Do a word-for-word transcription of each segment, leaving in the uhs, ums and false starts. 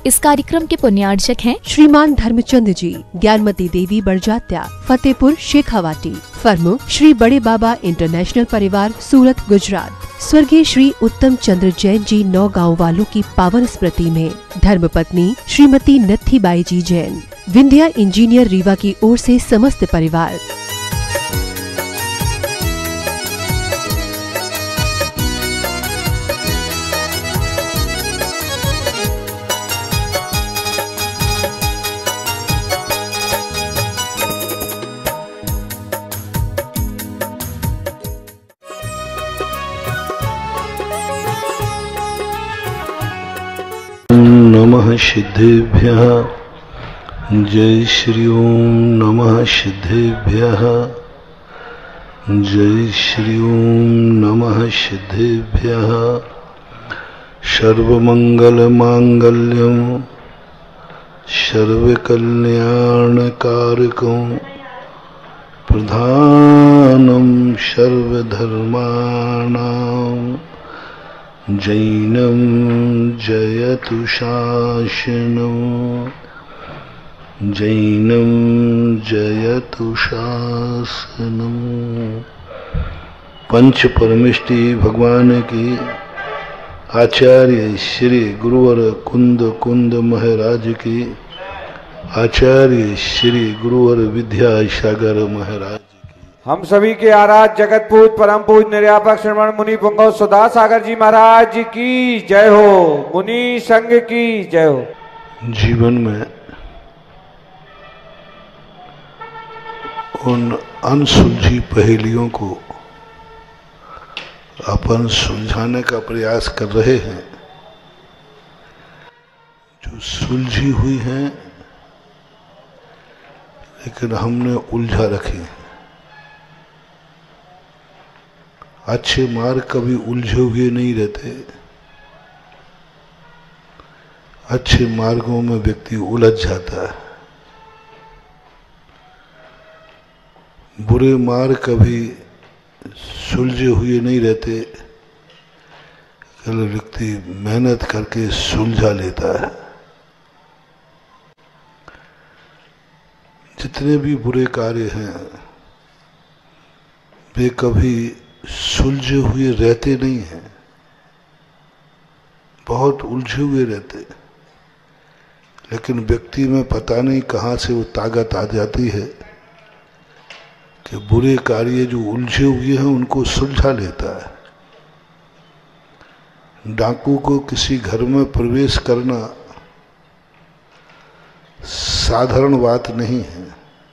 इस कार्यक्रम के पुण्यार्चक हैं श्रीमान धर्मचंद जी, ज्ञानमती देवी बड़जात्या, फतेहपुर शेखावाटी। फर्मो श्री बड़े बाबा इंटरनेशनल परिवार, सूरत, गुजरात। स्वर्गीय श्री उत्तम चंद्र जैन जी नौ गाँव वालों की पावन स्मृति में धर्मपत्नी श्रीमती नत्थीबाई जी जैन। विंध्या इंजीनियर रीवा की ओर से समस्त परिवार। नमः सिद्धेभ्यः। जय श्री ओम नमः सिद्धेभ्यः। जय श्री ओम नमः सिद्धेभ्यः। सर्वमंगल मांगल्यं सर्वकल्याणकारकं प्रधानं सर्वधर्माणां जैनं जयतु शासनं। जैनं जयतु शासनं। पंच परमेष्टि भगवान की आचार्य श्री गुरुवर कुंद कुंद महाराज की आचार्य श्री गुरुवर विद्यासागर महाराज। हम सभी के आराध्य जगत पूज परम पूज निर्यापक श्रवण मुनि पुंगव सुधा सागर जी महाराज की जय हो। मुनि संघ की जय हो। जीवन में उन अनसुलझी पहेलियों को अपन सुलझाने का प्रयास कर रहे हैं जो सुलझी हुई हैं, लेकिन हमने उलझा रखी है। अच्छे मार्ग कभी उलझे हुए नहीं रहते। अच्छे मार्गों में व्यक्ति उलझ जाता है। बुरे मार्ग कभी सुलझे हुए नहीं रहते। कल व्यक्ति मेहनत करके सुलझा लेता है। जितने भी बुरे कार्य हैं वे कभी सुलझे हुए रहते नहीं हैं, बहुत उलझे हुए रहते। लेकिन व्यक्ति में पता नहीं कहाँ से वो ताकत आ जाती है कि बुरे कार्य जो उलझे हुए हैं उनको सुलझा लेता है। डाकू को किसी घर में प्रवेश करना साधारण बात नहीं है,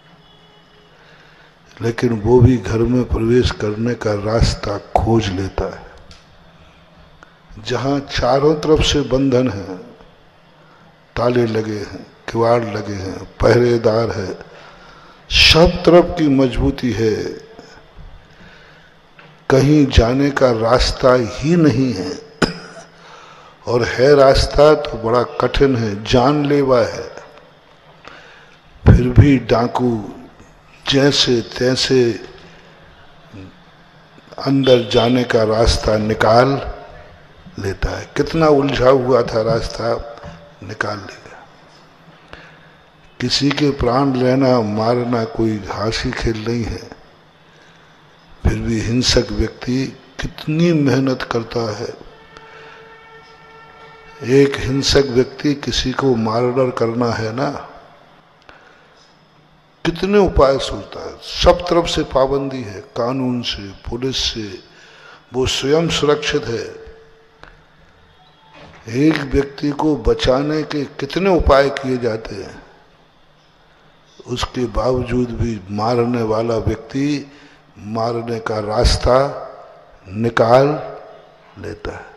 लेकिन वो भी घर में प्रवेश करने का रास्ता खोज लेता है। जहाँ चारों तरफ से बंधन है, ताले लगे हैं, किवाड़ लगे हैं, पहरेदार है, सब तरफ की मजबूती है, कहीं जाने का रास्ता ही नहीं है, और है रास्ता तो बड़ा कठिन है, जानलेवा है, फिर भी डाकू जैसे तैसे अंदर जाने का रास्ता निकाल लेता है। कितना उलझा हुआ था रास्ता निकाल लेगा। किसी के प्राण लेना मारना कोई हासी खेल नहीं है, फिर भी हिंसक व्यक्ति कितनी मेहनत करता है। एक हिंसक व्यक्ति किसी को मर्डर करना है ना, कितने उपाय सोचता है। सब तरफ से पाबंदी है, कानून से, पुलिस से, वो स्वयं सुरक्षित है। एक व्यक्ति को बचाने के कितने उपाय किए जाते हैं, उसके बावजूद भी मारने वाला व्यक्ति मारने का रास्ता निकाल लेता है।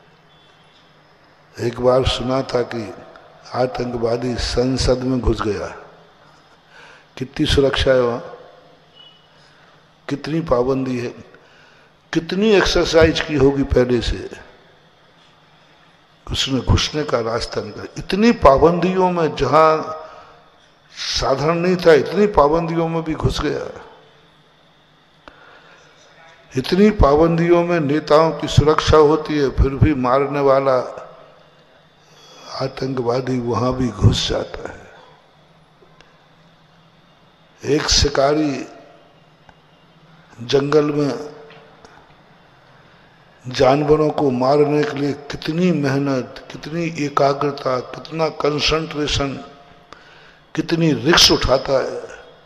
एक बार सुना था कि आतंकवादी संसद में घुस गया। कितनी सुरक्षा है वहां, कितनी पाबंदी है, कितनी एक्सरसाइज की होगी पहले से, उसने घुसने का रास्ता निकाला। इतनी पाबंदियों में, जहां साधारण नहीं था, इतनी पाबंदियों में भी घुस गया। इतनी पाबंदियों में नेताओं की सुरक्षा होती है, फिर भी मारने वाला आतंकवादी वहां भी घुस जाता है। एक शिकारी जंगल में जानवरों को मारने के लिए कितनी मेहनत, कितनी एकाग्रता, कितना कंसंट्रेशन, कितनी रिस्क उठाता है,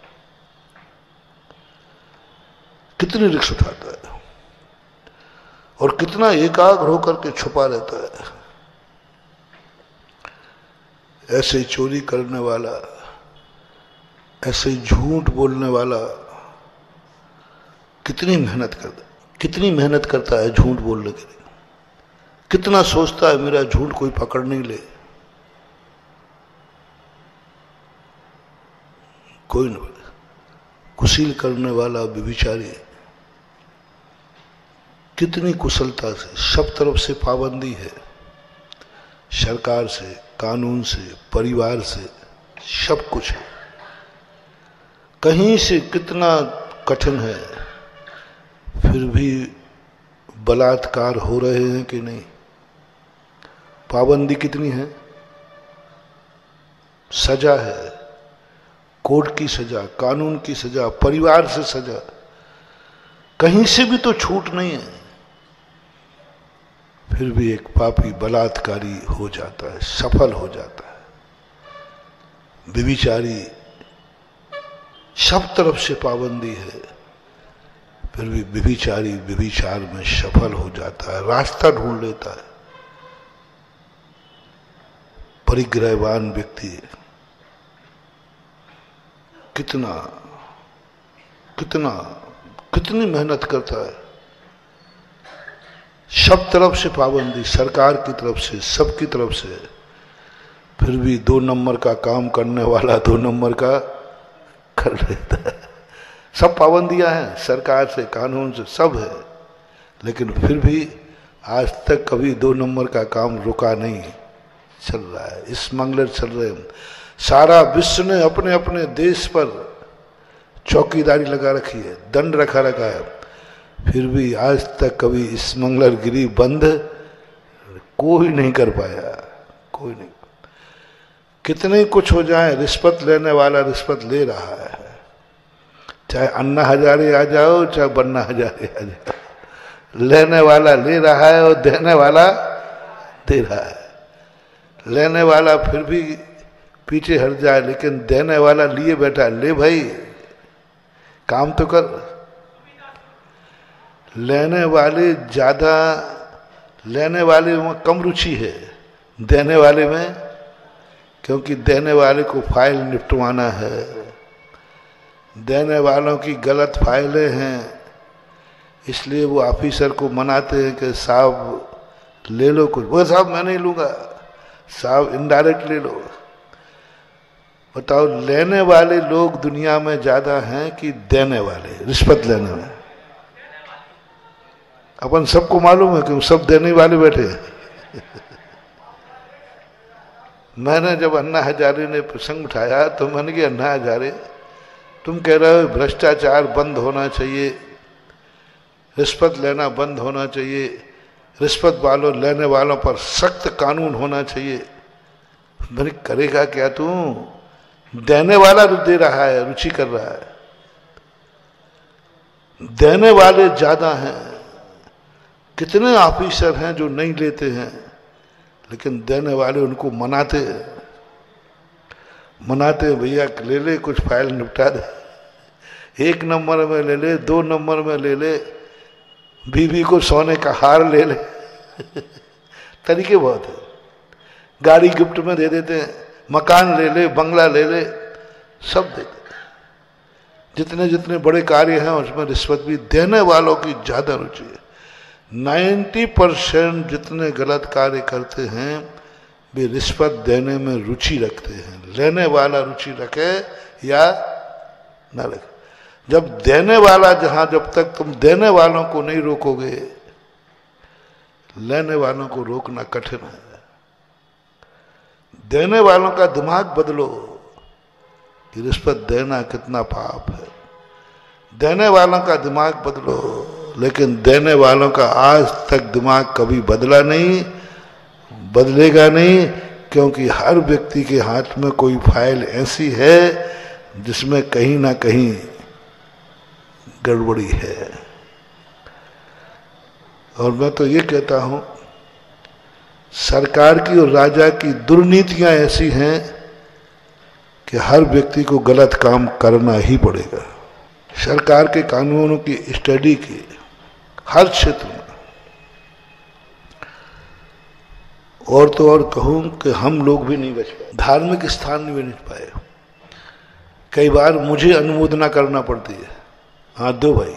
कितनी रिस्क उठाता है और कितना एकाग्र होकर के छुपा रहता है। ऐसे चोरी करने वाला, ऐसे झूठ बोलने वाला कितनी मेहनत करता कितनी मेहनत करता है झूठ बोलने के लिए, कितना सोचता है मेरा झूठ कोई पकड़ नहीं ले। कोई नहीं। कुशील करने वाला व्यभिचारी कितनी कुशलता से, सब तरफ से पाबंदी है, सरकार से, कानून से, परिवार से, सब कुछ है। कहीं से कितना कठिन है, फिर भी बलात्कार हो रहे हैं कि नहीं। पाबंदी कितनी है, सजा है, कोर्ट की सजा, कानून की सजा, परिवार से सजा, कहीं से भी तो छूट नहीं है। फिर भी एक पापी बलात्कारी हो जाता है, सफल हो जाता है। व्यभिचारी, सब तरफ से पाबंदी है, फिर भी व्यभिचारी व्यभिचार में सफल हो जाता है, रास्ता ढूंढ लेता है। परिग्रहवान व्यक्ति कितना कितना कितनी मेहनत करता है। सब तरफ से पाबंदी, सरकार की तरफ से, सबकी तरफ से, फिर भी दो नंबर का काम करने वाला दो नंबर का कर लेता है। सब पाबंदियां हैं, सरकार से, कानून से, सब है, लेकिन फिर भी आज तक कभी दो नंबर का काम रुका नहीं, चल रहा है, स्मगलर चल रहे हैं। सारा विश्व ने अपने अपने देश पर चौकीदारी लगा रखी है, दंड रखा रखा है, फिर भी आज तक कभी स्मगलरगिरी बंद कोई नहीं कर पाया, कोई नहीं। कितने कुछ हो जाए, रिश्वत लेने वाला रिश्वत ले रहा है, चाहे अन्ना हजारे आ जाओ, चाहे बन्ना हजारे आ जाओ, लेने वाला ले रहा है और देने वाला दे रहा है। लेने वाला फिर भी पीछे हट जाए, लेकिन देने वाला लिए बैठा, ले भाई काम तो कर। लेने वाले ज्यादा, लेने वाले में कम रुचि है, देने वाले में, क्योंकि देने वाले को फाइल निपटवाना है, देने वालों की गलत फाइलें हैं, इसलिए वो ऑफिसर को मनाते हैं कि साहब ले लो कुछ। वो साहब मैं नहीं लूंगा, साहब इनडायरेक्ट ले लो। बताओ, लेने वाले लोग दुनिया में ज्यादा हैं कि देने वाले, रिश्वत लेने में? अपन सबको मालूम है कि सब देने वाले बैठे हैं। मैंने जब अन्ना हजारे ने प्रसंग उठाया तो मैंने कहा, अन्ना हजारे तुम कह रहे हो भ्रष्टाचार बंद होना चाहिए, रिश्वत लेना बंद होना चाहिए, रिश्वत वालों लेने वालों पर सख्त कानून होना चाहिए। मैंने करेगा क्या तू? देने वाला दे रहा है, रुचि कर रहा है, देने वाले ज्यादा हैं। कितने ऑफिसर हैं जो नहीं लेते हैं, लेकिन देने वाले उनको मनाते मनाते भैया ले ले, कुछ फाइल निपटा दे, एक नंबर में ले ले, दो नंबर में ले ले, बीवी को सोने का हार ले ले। तरीके बहुत है, गाड़ी गिफ्ट में दे देते हैं, मकान ले ले, बंगला ले ले, सब देते। जितने जितने बड़े कार्य हैं उसमें रिश्वत भी देने वालों की ज्यादा रुचि है। नब्बे परसेंट जितने गलत कार्य करते हैं वे रिश्वत देने में रुचि रखते हैं। लेने वाला रुचि रखे या न रखे, जब देने वाला, जहां जब तक तुम देने वालों को नहीं रोकोगे, लेने वालों को रोकना कठिन है। देने वालों का दिमाग बदलो कि रिश्वत देना कितना पाप है। देने वालों का दिमाग बदलो, लेकिन देने वालों का आज तक दिमाग कभी बदला नहीं, बदलेगा नहीं, क्योंकि हर व्यक्ति के हाथ में कोई फाइल ऐसी है जिसमें कहीं ना कहीं गड़बड़ी है। और मैं तो ये कहता हूं, सरकार की और राजा की दुर्नीतियां ऐसी हैं कि हर व्यक्ति को गलत काम करना ही पड़ेगा। सरकार के कानूनों की स्टडी की हर क्षेत्र में, और तो और कहूं कि हम लोग भी नहीं बच पाए, धार्मिक स्थान नहीं बच पाए। कई बार मुझे अनुमोदना करना पड़ती है, हाँ दो भाई।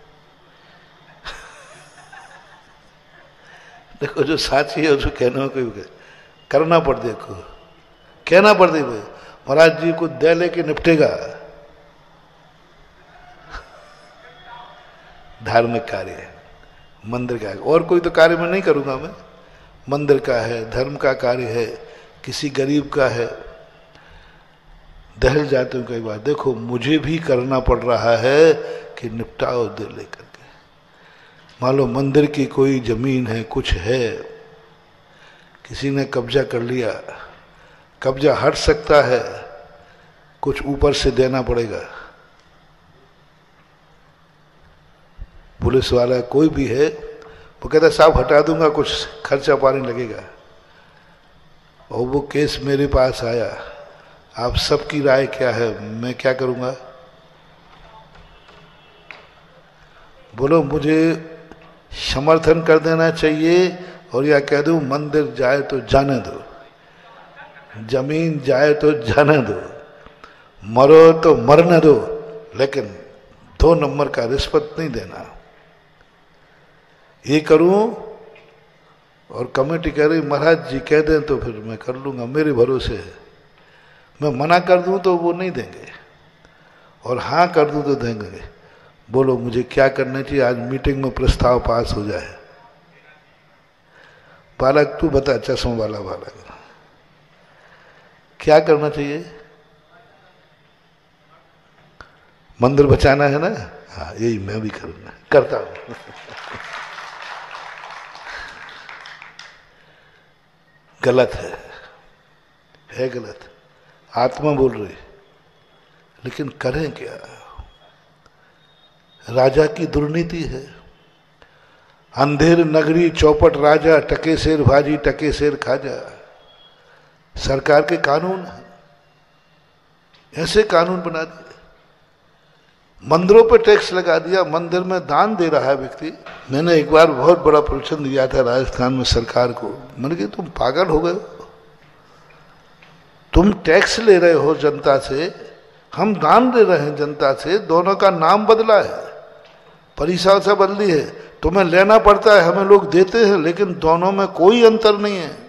देखो जो साची है उसको कहना में कोई करना पड़, देखो कहना पड़ दे भाई महाराज जी को दे लेके निपटेगा। धार्मिक कार्य है, मंदिर का है, और कोई तो कार्य मैं नहीं करूंगा। मैं मंदिर का है, धर्म का कार्य है, किसी गरीब का है, दहल जाते हूँ कई बार। देखो मुझे भी करना पड़ रहा है कि निपटाओ दे लेकर के। मान लो मंदिर की कोई जमीन है, कुछ है, किसी ने कब्जा कर लिया, कब्जा हट सकता है, कुछ ऊपर से देना पड़ेगा। पुलिस वाला कोई भी है, वो कहता साहब हटा दूंगा, कुछ खर्चा पानी लगेगा। और वो केस मेरे पास आया, आप सबकी राय क्या है, मैं क्या करूंगा? बोलो मुझे समर्थन कर देना चाहिए और या कह दूं मंदिर जाए तो जाने दो, जमीन जाए तो जाने दो, मरो तो मरने दो, लेकिन दो नंबर का रिश्वत नहीं देना। ये करूं और कमेटी कह रही महाराज जी कह दें तो फिर मैं कर लूंगा, मेरे भरोसे है। मैं मना कर दूं तो वो नहीं देंगे, और हाँ कर दूं तो देंगे। बोलो मुझे क्या करना चाहिए? आज मीटिंग में प्रस्ताव पास हो जाए। बालक तू बता, चश्मा वाला बालक, क्या करना चाहिए? मंदिर बचाना है ना? हाँ यही मैं भी करूंगा, करता हूं। गलत है, है गलत, आत्मा बोल रही, लेकिन करें क्या? राजा की दुर्नीति है। अंधेर नगरी चौपट राजा, टके शेर भाजी टके शेर खाजा। सरकार के कानून है, ऐसे कानून बना दिए। मंदिरों पर टैक्स लगा दिया, मंदिर में दान दे रहा है व्यक्ति। मैंने एक बार बहुत बड़ा प्रवचन दिया था राजस्थान में सरकार को। मैंने कहा तुम पागल हो गए, तुम टैक्स ले रहे हो जनता से, हम दान दे रहे हैं जनता से, दोनों का नाम बदला है, परिभाषा बदली है। तुम्हें लेना पड़ता है, हमें लोग देते हैं, लेकिन दोनों में कोई अंतर नहीं है।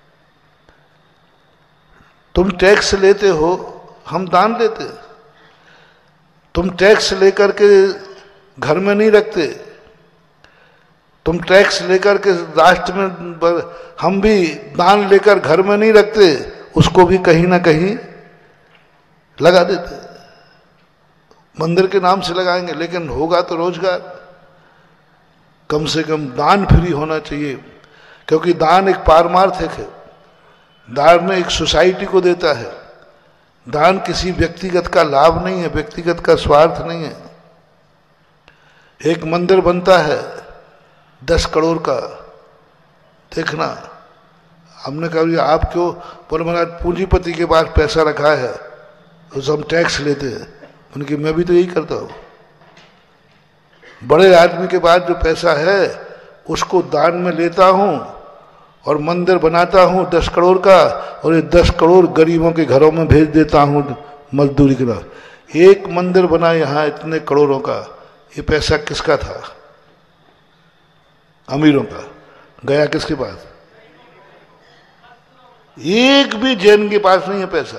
तुम टैक्स लेते हो, हम दान लेते हैं। तुम टैक्स लेकर के घर में नहीं रखते, तुम टैक्स लेकर के राष्ट्र में, हम भी दान लेकर घर में नहीं रखते, उसको भी कहीं ना कहीं लगा देते। मंदिर के नाम से लगाएंगे, लेकिन होगा तो रोजगार। कम से कम दान फ्री होना चाहिए, क्योंकि दान एक पारमार्थिक है। दान एक सोसाइटी को देता है। दान किसी व्यक्तिगत का लाभ नहीं है, व्यक्तिगत का स्वार्थ नहीं है। एक मंदिर बनता है दस करोड़ का, देखना, हमने कहा आप क्यों? बोले महाराज पूंजीपति के पास पैसा रखा है, उसे हम टैक्स लेते हैं। उनकी मैं भी तो यही करता हूँ। बड़े आदमी के पास जो पैसा है उसको दान में लेता हूँ और मंदिर बनाता हूँ दस करोड़ का, और ये दस करोड़ गरीबों के घरों में भेज देता हूँ मजदूरी के नाम। एक मंदिर बना यहाँ इतने करोड़ों का, ये पैसा किसका था? अमीरों का। गया किसके पास? एक भी जैन के पास नहीं है पैसा।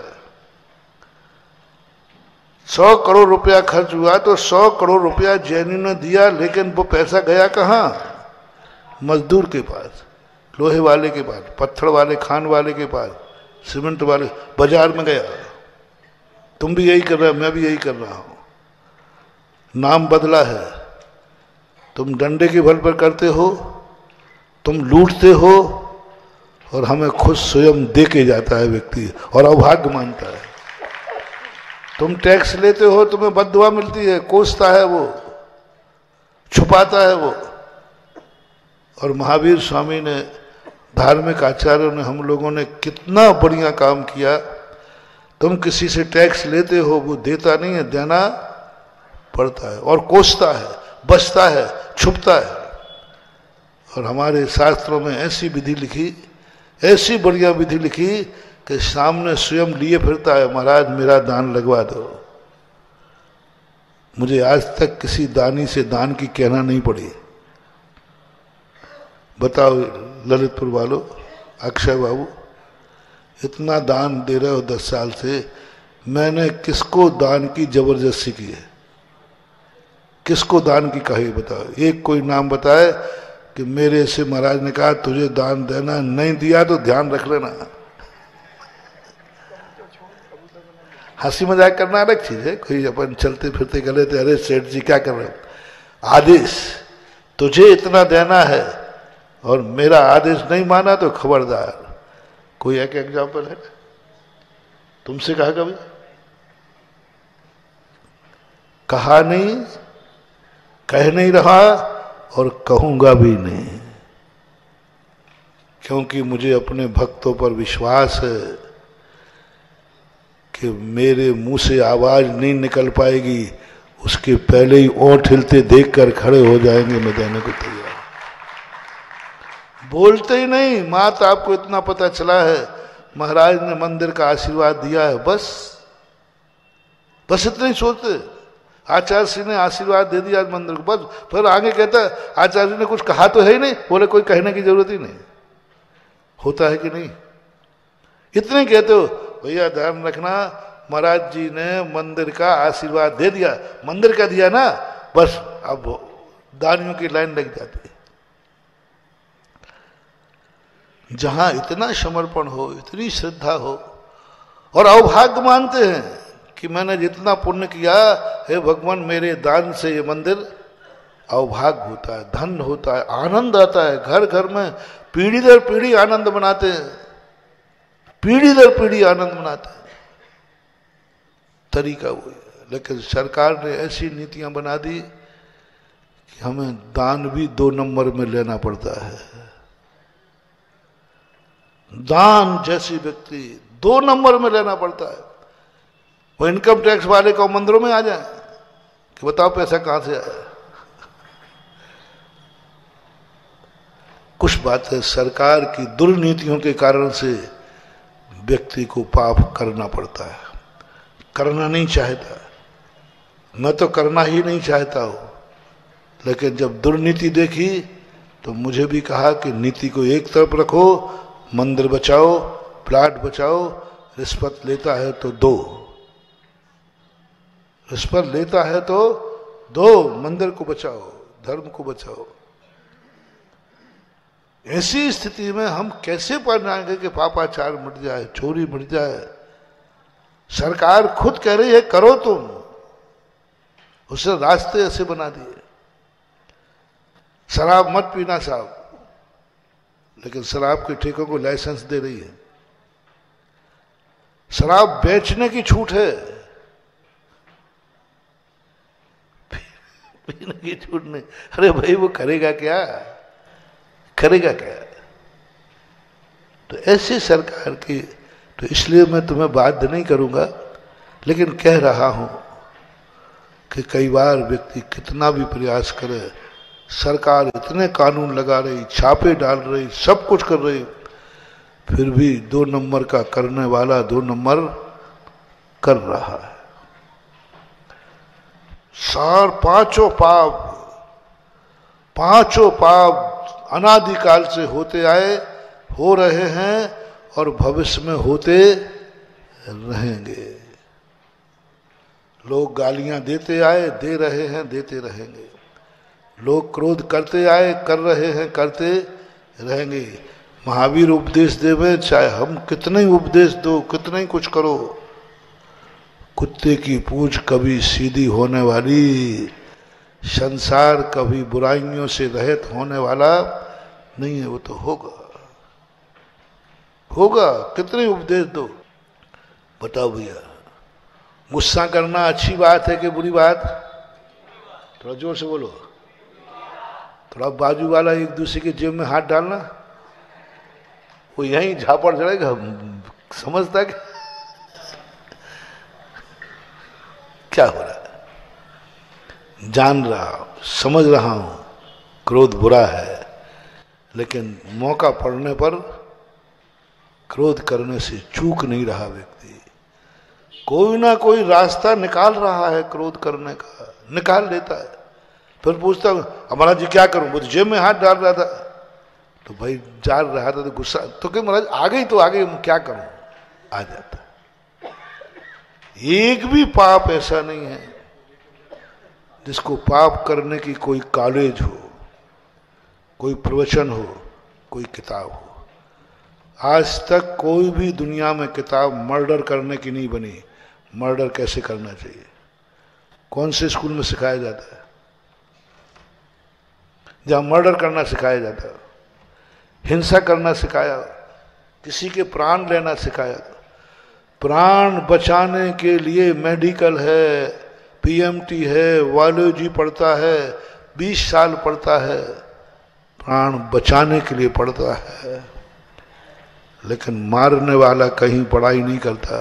सौ करोड़ रुपया खर्च हुआ तो सौ करोड़ रुपया जैनी ने दिया, लेकिन वो पैसा गया कहाँ? मजदूर के पास, लोहे वाले के पास, पत्थर वाले, खान वाले के पास, सीमेंट वाले, बाजार में गया। तुम भी यही कर रहे हो, मैं भी यही कर रहा हूं। नाम बदला है। तुम डंडे के बल पर करते हो, तुम लूटते हो, और हमें खुद स्वयं दे के जाता है व्यक्ति और अभाग्य मानता है। तुम टैक्स लेते हो, तुम्हें बद्दुआ मिलती है, कोसता है वो, छुपाता है वो। और महावीर स्वामी ने, धार्मिक आचार्यों ने, हम लोगों ने कितना बढ़िया काम किया। तुम किसी से टैक्स लेते हो, वो देता नहीं है, देना पड़ता है और कोसता है, बचता है, छुपता है। और हमारे शास्त्रों में ऐसी विधि लिखी, ऐसी बढ़िया विधि लिखी कि सामने स्वयं लिए फिरता है, महाराज मेरा दान लगवा दो। मुझे आज तक किसी दानी से दान की कहना नहीं पड़ी। बताओ ललितपुर वालों, अक्षय बाबू, इतना दान दे रहे हो दस साल से, मैंने किसको दान की जबरदस्ती की है? किसको दान की कही? बताओ, एक कोई नाम बताए कि मेरे से महाराज ने कहा तुझे दान देना, नहीं दिया तो ध्यान रख लेना। हंसी मजाक करना अलग चीज है, कोई अपन चलते फिरते गले थे, अरे सेठ जी क्या कर रहे हो? आदेश, तुझे इतना देना है और मेरा आदेश नहीं माना तो खबरदार। कोई एक एग्जाम्पल है तुमसे कहा कभी? कहा नहीं, कह नहीं रहा और कहूंगा भी नहीं, क्योंकि मुझे अपने भक्तों पर विश्वास है कि मेरे मुंह से आवाज नहीं निकल पाएगी, उसके पहले ही ओंठ हिलते देखकर खड़े हो जाएंगे, मैं देने को तैयार। बोलते ही नहीं, मात आपको इतना पता चला है महाराज ने मंदिर का आशीर्वाद दिया है, बस बस इतना ही सोचते। आचार्य श्री ने आशीर्वाद दे दिया मंदिर को, बस। फिर आगे कहता है आचार्य जी ने कुछ कहा तो है ही नहीं। बोले कोई कहने की जरूरत ही नहीं। होता है कि नहीं? इतने कहते हो, भैया ध्यान रखना, महाराज जी ने मंदिर का आशीर्वाद दे दिया। मंदिर का दिया ना, बस अब दानियों की लाइन लग जाती है। जहां इतना समर्पण हो, इतनी श्रद्धा हो, और अवभाग्य मानते हैं कि मैंने जितना पुण्य किया, हे भगवान मेरे दान से ये मंदिर, अवभाग्य होता है, धन होता है, आनंद आता है। घर घर में पीढ़ी दर पीढ़ी आनंद मनाते हैं, पीढ़ी दर पीढ़ी आनंद मनाते हैं। तरीका वो है। लेकिन सरकार ने ऐसी नीतियां बना दी कि हमें दान भी दो नंबर में लेना पड़ता है। दान जैसी व्यक्ति दो नंबर में लेना पड़ता है। वो इनकम टैक्स वाले को मंदिरों में आ जाए कि बताओ पैसा कहां से आया। कुछ बात है, सरकार की दुर्नीतियों के कारण से व्यक्ति को पाप करना पड़ता है। करना नहीं चाहता, मैं तो करना ही नहीं चाहता हूं, लेकिन जब दुर्नीति देखी तो मुझे भी कहा कि नीति को एक तरफ रखो, मंदिर बचाओ, प्लाट बचाओ, रिश्वत लेता है तो दो, रिश्वत लेता है तो दो, मंदिर को बचाओ, धर्म को बचाओ। ऐसी स्थिति में हम कैसे पाएंगे कि पापाचार मिट जाए, चोरी मिट जाए? सरकार खुद कह रही है करो तुम, उससे रास्ते ऐसे बना दिए। शराब मत पीना साहब, लेकिन शराब के ठेकों को लाइसेंस दे रही है। शराब बेचने की छूट है, पीने की छूट नहीं। अरे भाई वो करेगा क्या, करेगा क्या? तो ऐसी सरकार की, तो इसलिए मैं तुम्हें बाध्य नहीं करूंगा, लेकिन कह रहा हूं कि कई बार व्यक्ति कितना भी प्रयास करे, सरकार इतने कानून लगा रही, छापे डाल रही, सब कुछ कर रही, फिर भी दो नंबर का करने वाला दो नंबर कर रहा है। सार पांचों पाप, पांचों पाप अनादिकाल से होते आए, हो रहे हैं और भविष्य में होते रहेंगे। लोग गालियां देते आए, दे रहे हैं, देते रहेंगे। लोग क्रोध करते आए, कर रहे हैं, करते रहेंगे। महावीर उपदेश देवे, चाहे हम कितने ही उपदेश दो, कितने ही कुछ करो, कुत्ते की पूंछ कभी सीधी होने वाली, संसार कभी बुराइयों से रहित होने वाला नहीं है। वो तो होगा, होगा, कितने उपदेश दो। बताओ भैया, गुस्सा करना अच्छी बात है कि बुरी बात? थोड़ा जोर से बोलो। थोड़ा बाजू वाला एक दूसरे के जेब में हाथ डालना, वो यहीं झापड़ चढ़ेगा, समझता है क्या हो रहा है। जान रहा हूं, समझ रहा हूं क्रोध बुरा है, लेकिन मौका पड़ने पर क्रोध करने से चूक नहीं रहा व्यक्ति। कोई ना कोई रास्ता निकाल रहा है क्रोध करने का, निकाल लेता है। फिर पूछता हूं महाराज जी क्या करूं, वो तो जेब में हाथ डाल रहा था। तो भाई डाल रहा था तो गुस्सा, तो क्या महाराज आ गई तो आ गई, क्या करूं, आ जाता। एक भी पाप ऐसा नहीं है जिसको पाप करने की कोई कॉलेज हो, कोई प्रवचन हो, कोई किताब हो। आज तक कोई भी दुनिया में किताब मर्डर करने की नहीं बनी। मर्डर कैसे करना चाहिए कौन से स्कूल में सिखाया जाता है? जहां मर्डर करना सिखाया जाता है, हिंसा करना सिखाया, किसी के प्राण लेना सिखाया। प्राण बचाने के लिए मेडिकल है, पीएमटी है, वालोजी पढ़ता है, बीस साल पढ़ता है, प्राण बचाने के लिए पढ़ता है। लेकिन मारने वाला कहीं पढ़ाई नहीं करता।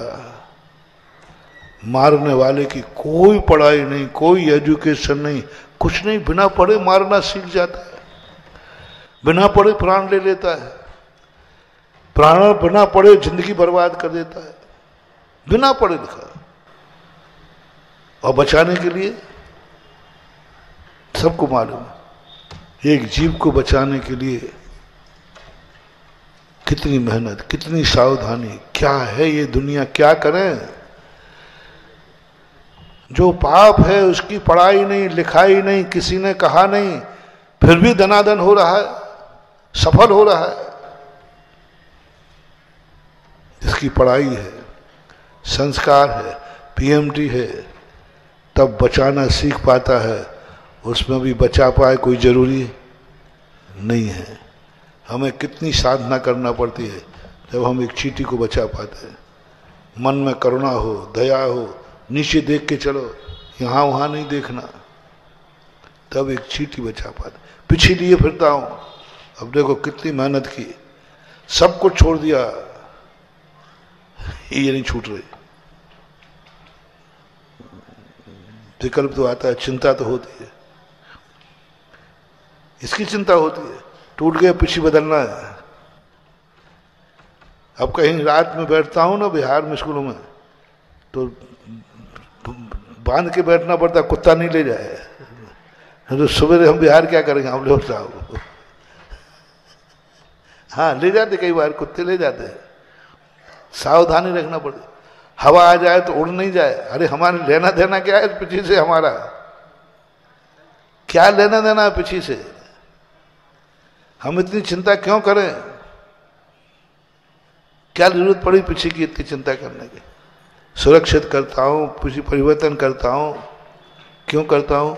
मारने वाले की कोई पढ़ाई नहीं, कोई एजुकेशन नहीं, कुछ नहीं, बिना पढ़े मारना सीख जाता है, बिना पढ़े प्राण ले लेता है, प्राण बिना पढ़े जिंदगी बर्बाद कर देता है, बिना पढ़े लिखा। और बचाने के लिए सबको मालूम है, एक जीव को बचाने के लिए कितनी मेहनत, कितनी सावधानी, क्या है ये दुनिया, क्या करें। जो पाप है उसकी पढ़ाई नहीं, लिखाई नहीं, किसी ने कहा नहीं, फिर भी दनादन हो रहा है, सफल हो रहा है। जिसकी पढ़ाई है, संस्कार है, पीएमटी है, तब बचाना सीख पाता है। उसमें भी बचा पाए कोई जरूरी नहीं है। हमें कितनी साधना करना पड़ती है जब हम एक चींटी को बचा पाते हैं। मन में करुणा हो, दया हो, नीचे देख के चलो, यहां वहां नहीं देखना, तब एक चींटी बचा पाते। पीछे लिए फिरता हूं, अब देखो कितनी मेहनत की, सब कुछ छोड़ दिया, ये नहीं छूट रही। विकल्प तो आता है, चिंता तो होती है, इसकी चिंता होती है, टूट गया पीछे बदलना है। अब कहीं रात में बैठता हूं ना बिहार में स्कूलों में, तो बांध के बैठना पड़ता, कुत्ता नहीं ले जाए। तो सवेरे हम बिहार क्या करेंगे, हम लोग साहब हाँ ले जाते, कई बार कुत्ते ले जाते हैं, सावधानी रखना पड़ती। हवा आ जाए तो उड़ नहीं जाए। अरे हमारे लेना देना क्या है पीछे से, हमारा क्या लेना देना है पीछे से, हम इतनी चिंता क्यों करें, क्या जरूरत पड़ी पीछे की इतनी चिंता करने की। सुरक्षित करता हूं, पीछे परिवर्तन करता हूं, क्यों करता हूं,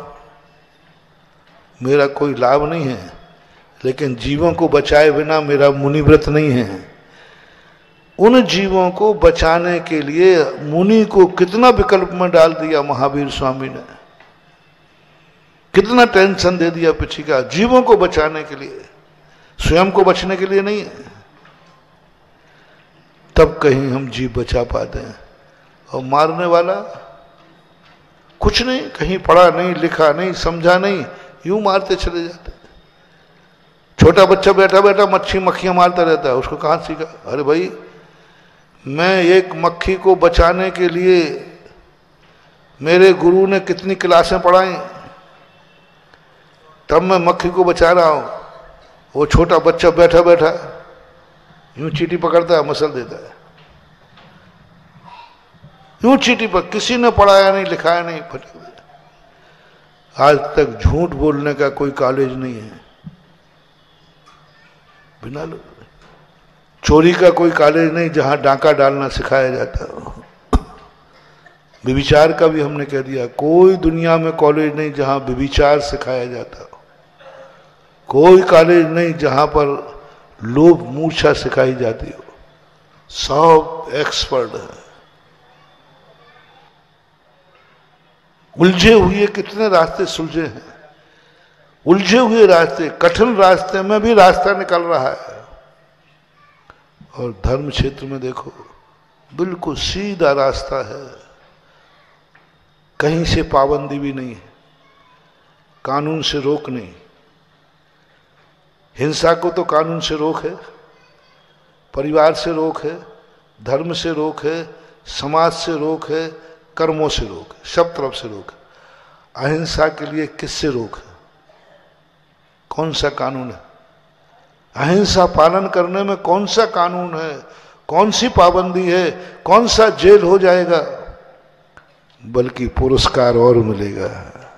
मेरा कोई लाभ नहीं है, लेकिन जीवों को बचाए बिना मेरा मुनिव्रत नहीं है। उन जीवों को बचाने के लिए मुनि को कितना विकल्प में डाल दिया महावीर स्वामी ने, कितना टेंशन दे दिया पीछे का, जीवों को बचाने के लिए, स्वयं को बचने के लिए नहीं है। तब कहीं हम जीव बचा पाते हैं। और मारने वाला कुछ नहीं, कहीं पढ़ा नहीं, लिखा नहीं, समझा नहीं, यूं मारते चले जाते। छोटा बच्चा बैठा बैठा मच्छी मक्खियां मारता रहता है, उसको कहां सीखा। अरे भाई, मैं एक मक्खी को बचाने के लिए मेरे गुरु ने कितनी क्लासें पढ़ाई, तब मैं मक्खी को बचा रहा हूं। वो छोटा बच्चा बैठा बैठा यूं चींटी पकड़ता है, मसल देता है, यूं चींटी पर, किसी ने पढ़ाया नहीं, लिखाया नहीं, फटक दिया। आज तक झूठ बोलने का कोई कॉलेज नहीं है, बिना लो। चोरी का कोई कॉलेज नहीं जहां डाका डालना सिखाया जाता हो। व्यभिचार का भी हमने कह दिया, कोई दुनिया में कॉलेज नहीं जहां व्यभिचार सिखाया जाता हो। कोई कॉलेज नहीं जहां पर लोभ मूर्छा सिखाई जाती हो। सब एक्सपर्ट है। उलझे हुए कितने रास्ते सुलझे हैं, उलझे हुए रास्ते, कठिन रास्ते में भी रास्ता निकल रहा है। और धर्म क्षेत्र में देखो बिल्कुल सीधा रास्ता है, कहीं से पाबंदी भी नहीं है, कानून से रोक नहीं। हिंसा को तो कानून से रोक है, परिवार से रोक है, धर्म से रोक है, समाज से रोक है, कर्मों से रोक है, सब तरफ से रोक है। अहिंसा के लिए किससे रोक है? कौन सा कानून है? अहिंसा पालन करने में कौन सा कानून है, कौन सी पाबंदी है, कौन सा जेल हो जाएगा? बल्कि पुरस्कार और मिलेगा,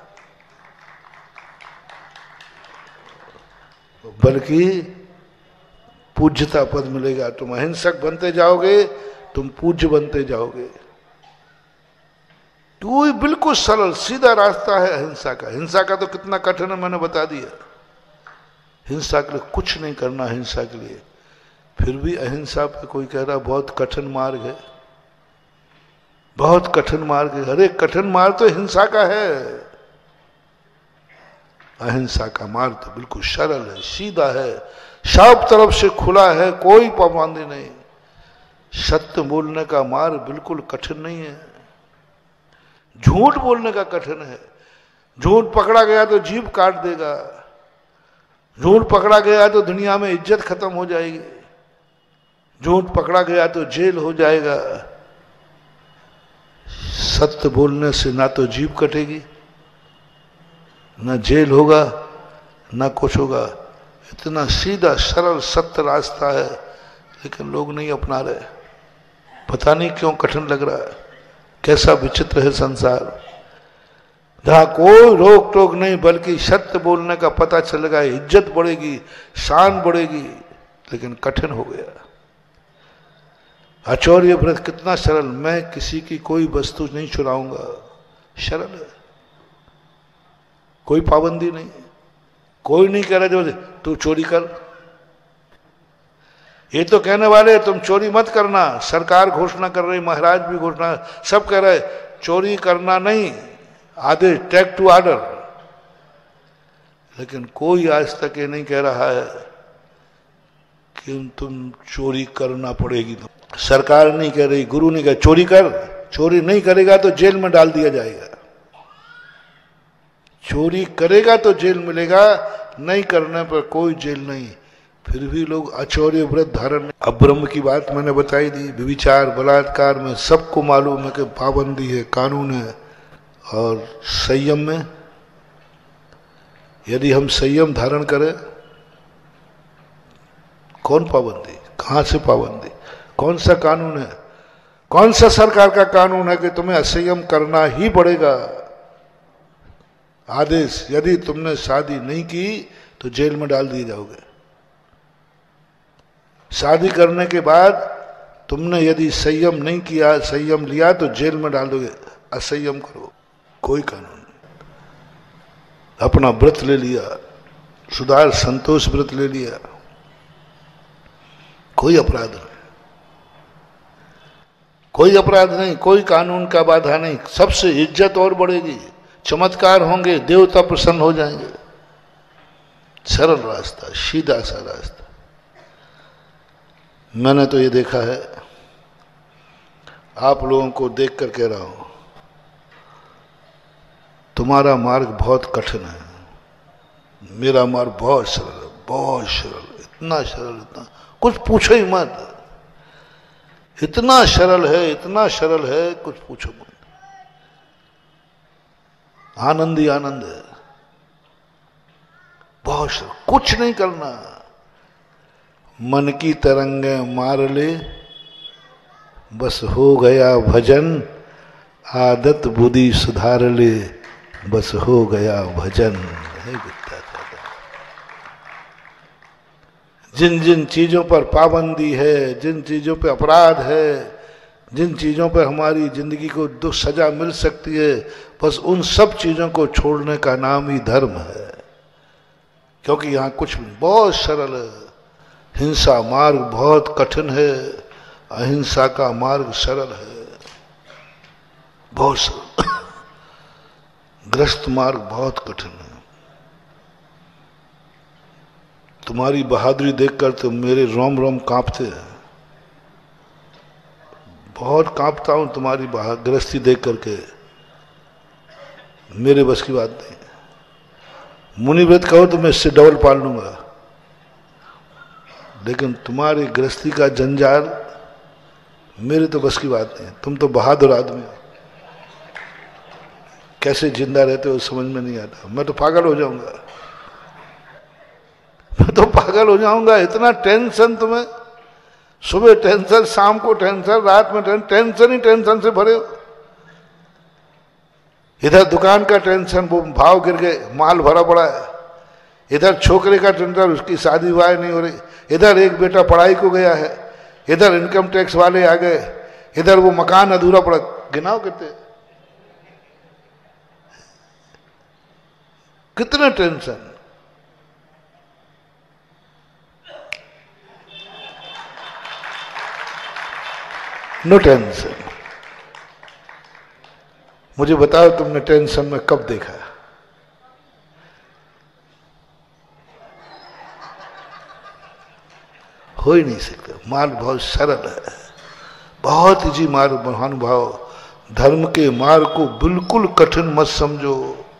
बल्कि पूज्यता पद मिलेगा। तुम अहिंसक बनते जाओगे, तुम पूज्य बनते जाओगे। तो ये बिल्कुल सरल सीधा रास्ता है अहिंसा का। हिंसा का तो कितना कठिन है मैंने बता दिया। हिंसा के लिए कुछ नहीं करना, हिंसा के लिए। फिर भी अहिंसा पे कोई कह रहा बहुत कठिन मार्ग है, बहुत कठिन मार्ग है। अरे कठिन मार्ग तो हिंसा का है, अहिंसा का मार्ग तो बिल्कुल सरल है, सीधा है, सब तरफ से खुला है, कोई पाबंदी नहीं। सत्य बोलने का मार्ग बिल्कुल कठिन नहीं है, झूठ बोलने का कठिन है। झूठ पकड़ा गया तो जीभ काट देगा, झूठ पकड़ा गया तो दुनिया में इज्जत खत्म हो जाएगी, झूठ पकड़ा गया तो जेल हो जाएगा। सत्य बोलने से ना तो जीभ कटेगी, ना जेल होगा, ना कुछ होगा। इतना सीधा सरल सत्य रास्ता है, लेकिन लोग नहीं अपना रहे। पता नहीं क्यों कठिन लग रहा है। कैसा विचित्र है संसार, जहां कोई रोक टोक नहीं, बल्कि सत्य बोलने का पता चलेगा, इज्जत बढ़ेगी, शान बढ़ेगी, लेकिन कठिन हो गया। आचौर्य व्रत कितना सरल, मैं किसी की कोई वस्तु नहीं चुराऊंगा, सरल है, कोई पाबंदी नहीं, कोई नहीं कह रहा जो तू चोरी कर। ये तो कहने वाले तुम चोरी मत करना, सरकार घोषणा कर रही, महाराज भी घोषणा, सब कह रहे चोरी करना नहीं, आदेश टेक टू ऑर्डर। लेकिन कोई आज तक ये नहीं कह रहा है कि तुम चोरी करना पड़ेगी। तुम सरकार नहीं कह रही, गुरु नहीं कह चोरी कर, चोरी नहीं करेगा तो जेल में डाल दिया जाएगा। चोरी करेगा तो जेल मिलेगा, नहीं करने पर कोई जेल नहीं। फिर भी लोग आचौर्य व्रत धारण। अब ब्रह्म की बात मैंने बताई दी, व्यभिचार बलात्कार में सबको मालूम है कि पाबंदी है, कानून है। और संयम में यदि हम संयम धारण करें, कौन पाबंदी, कहां से पाबंदी, कौन सा कानून है, कौन सा सरकार का कानून है कि तुम्हें असंयम करना ही पड़ेगा? आदेश, यदि तुमने शादी नहीं की तो जेल में डाल दिए जाओगे। शादी करने के बाद तुमने यदि संयम नहीं किया, संयम लिया तो जेल में डाल दोगे। असंयम करो, कोई कानून नहीं। अपना व्रत ले लिया, सुधार संतोष व्रत ले लिया, कोई अपराध नहीं, कोई अपराध नहीं, कोई कानून का बाधा नहीं। सबसे इज्जत और बढ़ेगी, चमत्कार होंगे, देवता प्रसन्न हो जाएंगे। सरल रास्ता, सीधा सा रास्ता। मैंने तो ये देखा है, आप लोगों को देखकर कह रहा हूं, तुम्हारा मार्ग बहुत कठिन है, मेरा मार्ग बहुत सरल है, बहुत सरल, इतना सरल, इतना कुछ पूछो ही मत। इतना सरल है, इतना सरल है, कुछ पूछो मत। आनंद ही आनंद है, बहुत सरल, कुछ नहीं करना। मन की तरंगे मार ले, बस हो गया भजन, आदत बुद्धि सुधार ले, बस हो गया भजन। है जिन जिन चीजों पर पाबंदी है, जिन चीजों पर अपराध है, जिन चीजों पर हमारी जिंदगी को दुख सजा मिल सकती है, बस उन सब चीजों को छोड़ने का नाम ही धर्म है। क्योंकि यहाँ कुछ बहुत सरल है। हिंसा मार्ग बहुत कठिन है, अहिंसा का मार्ग सरल है, बहुत सरल। ग्रस्त मार्ग बहुत कठिन है। तुम्हारी बहादुरी देखकर तो मेरे रोम रोम कांपते हैं, बहुत कांपता हूं तुम्हारी ग्रस्ती देख करके, मेरे बस की बात नहीं। मुनि व्रत कहो तो मैं इससे डबल पाल लूंगा, लेकिन तुम्हारी गृहस्थी का जंजाल मेरे तो बस की बात नहीं। तुम तो बहादुर आदमी हो, कैसे जिंदा रहते हो समझ में नहीं आता। मैं तो पागल हो जाऊंगा, मैं तो पागल हो जाऊंगा। इतना टेंशन तुम्हें, सुबह टेंशन, शाम को टेंशन, रात में टेंशन, टेंशन ही टेंशन से भरे हो। इधर दुकान का टेंशन, वो भाव गिर गए, माल भरा पड़ा है। इधर छोकरे का टेंशन, उसकी शादी वाह नहीं हो रही। इधर एक बेटा पढ़ाई को गया है, इधर इनकम टैक्स वाले आ गए, इधर वो मकान अधूरा पड़ा। गिनाओ कितने कितने टेंशन। No tension. मुझे बताओ तुमने टेंशन में कब देखा? हो ही नहीं सकता। मार्ग बहुत सरल है, बहुत इजी मार्ग। महानुभाव, धर्म के मार्ग को बिल्कुल कठिन मत समझो।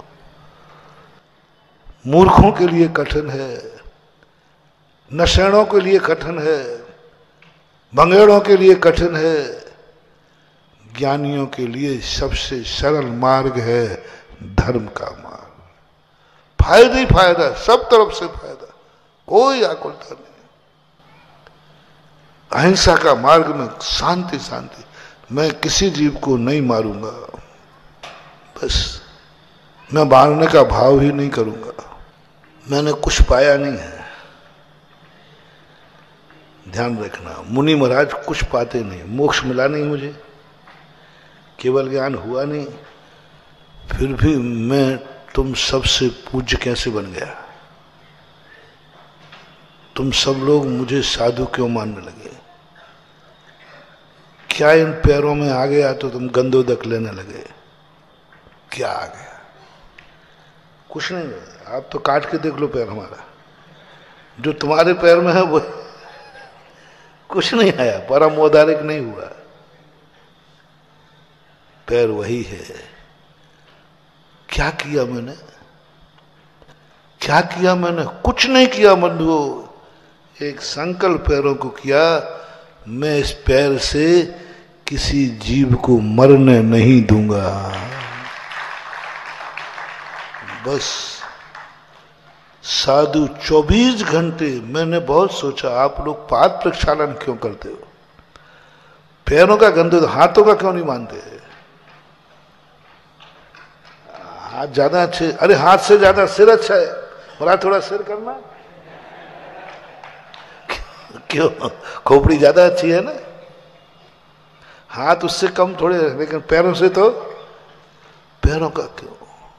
मूर्खों के लिए कठिन है, नशेड़ों के लिए कठिन है, भंगेड़ों के लिए कठिन है। ज्ञानियों के लिए सबसे सरल मार्ग है धर्म का मार्ग। फायदा ही फायदा, सब तरफ से फायदा, कोई आकुलता नहीं। अहिंसा का मार्ग में शांति शांति। मैं किसी जीव को नहीं मारूंगा, बस मैं मारने का भाव ही नहीं करूंगा। मैंने कुछ पाया नहीं है, ध्यान रखना। मुनि महाराज कुछ पाते नहीं, मोक्ष मिला नहीं मुझे, केवल ज्ञान हुआ नहीं, फिर भी मैं तुम सबसे पूज्य कैसे बन गया? तुम सब लोग मुझे साधु क्यों मानने लगे? क्या इन पैरों में आ गया तो तुम गंदोदक लेने लगे? क्या आ गया? कुछ नहीं है। आप तो काट के देख लो पैर हमारा, जो तुम्हारे पैर में है वो कुछ नहीं आया, परम औदारिक नहीं हुआ। पैर वही है। क्या किया मैंने? क्या किया मैंने? कुछ नहीं किया बंधुओं। एक संकल्प पैरों को किया, मैं इस पैर से किसी जीव को मरने नहीं दूंगा। बस साधु चौबीस घंटे। मैंने बहुत सोचा, आप लोग पाद प्रक्षालन क्यों करते हो? पैरों का गंदे, हाथों का क्यों नहीं मानते? हाथ ज्यादा अच्छे। अरे हाथ से ज्यादा सिर अच्छा है, बोला थोड़ा सिर करना। क्यों? खोपड़ी ज्यादा अच्छी है ना, हाथ उससे कम थोड़े, लेकिन पैरों से तो। पैरों का क्यों?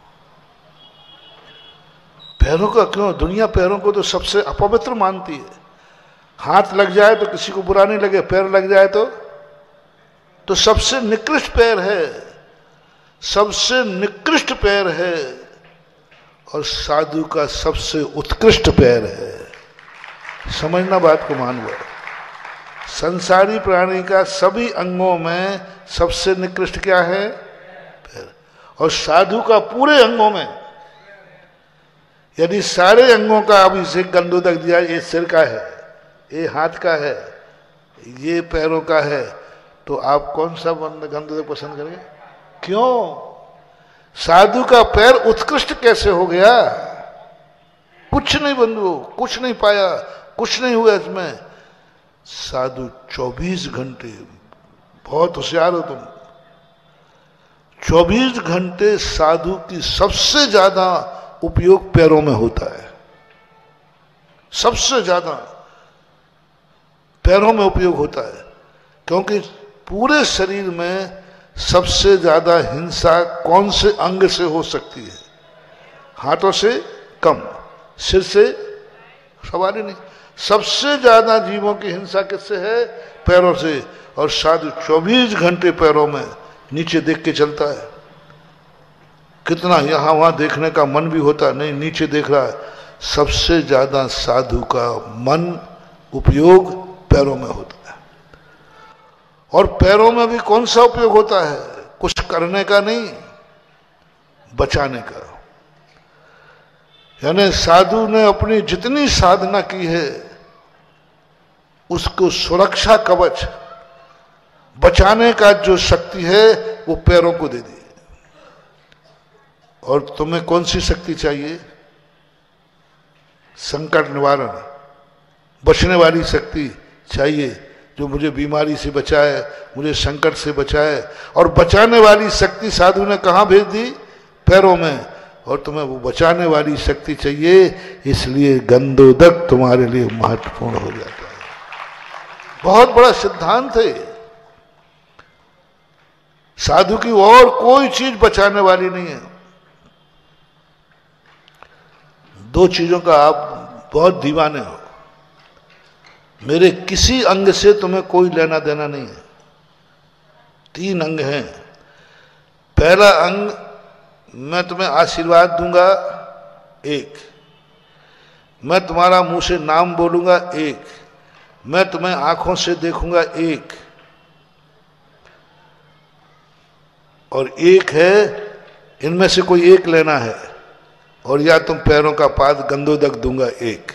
पैरों का क्यों? दुनिया पैरों को तो सबसे अपवित्र मानती है। हाथ लग जाए तो किसी को बुरा नहीं लगे, पैर लग जाए तो तो सबसे निकृष्ट पैर है, सबसे निकृष्ट पैर है, और साधु का सबसे उत्कृष्ट पैर है। समझना बात को, मान लो। संसारी प्राणी का सभी अंगों में सबसे निकृष्ट क्या है? पैर। और साधु का पूरे अंगों में, यदि सारे अंगों का अभिषेक गंदोदक दिया, ये सिर का है, ये हाथ का है, ये पैरों का है, तो आप कौन सा गंदोदक पसंद करेंगे? क्यों? साधु का पैर उत्कृष्ट कैसे हो गया? कुछ नहीं बंधु, कुछ नहीं पाया, कुछ नहीं हुआ इसमें। साधु चौबीस घंटे, बहुत होशियार हो तुम, चौबीस घंटे साधु की सबसे ज्यादा उपयोग पैरों में होता है। सबसे ज्यादा पैरों में उपयोग होता है, क्योंकि पूरे शरीर में सबसे ज्यादा हिंसा कौन से अंग से हो सकती है? हाथों से कम, सिर से सवाल ही नहीं। सबसे ज्यादा जीवों की हिंसा किससे है? पैरों से। और साधु चौबीस घंटे पैरों में नीचे देख के चलता है। कितना यहां वहां देखने का मन भी होता नहीं, नीचे देख रहा है। सबसे ज्यादा साधु का मन उपयोग पैरों में होता है। और पैरों में भी कौन सा उपयोग होता है? कुछ करने का नहीं, बचाने का। यानी साधु ने अपनी जितनी साधना की है उसको सुरक्षा कवच, बचाने का जो शक्ति है वो पैरों को दे दी। और तुम्हें कौन सी शक्ति चाहिए? संकट निवारण, बचने वाली शक्ति चाहिए, जो मुझे बीमारी से बचाए, मुझे संकट से बचाए। और बचाने वाली शक्ति साधु ने कहाँ भेज दी? पैरों में। और तुम्हें वो बचाने वाली शक्ति चाहिए, इसलिए गंधोदक तुम्हारे लिए महत्वपूर्ण हो जाता है। बहुत बड़ा सिद्धांत है। साधु की और कोई चीज बचाने वाली नहीं है। दो चीजों का आप बहुत दीवाने हो। मेरे किसी अंग से तुम्हें कोई लेना देना नहीं है। तीन अंग हैं। पहला अंग, मैं तुम्हें आशीर्वाद दूंगा, एक। मैं तुम्हारा मुंह से नाम बोलूंगा, एक। मैं तुम्हें आंखों से देखूंगा, एक। और एक है, इनमें से कोई एक लेना है। और या तुम पैरों का पाद गंधोदक दूंगा, एक।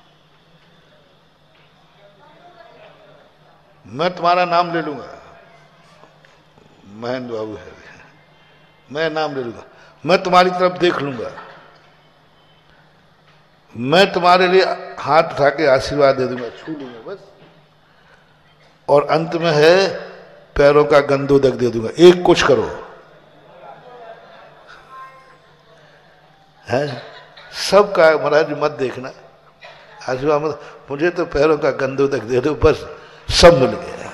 मैं तुम्हारा नाम ले लूंगा, महेंद्र बाबू है, मैं नाम ले लूंगा। मैं तुम्हारी तरफ देख लूंगा, मैं तुम्हारे लिए हाथ उठा के आशीर्वाद दे दूंगा, छू लूंगा बस। और अंत में है पैरों का गंधोदक दे दूंगा। एक कुछ करो है, सबका महाराज मत देखना, आशीर्वाद मत, मुझे तो पैरों का गंधोदक दे दो बस, सब मिल गया।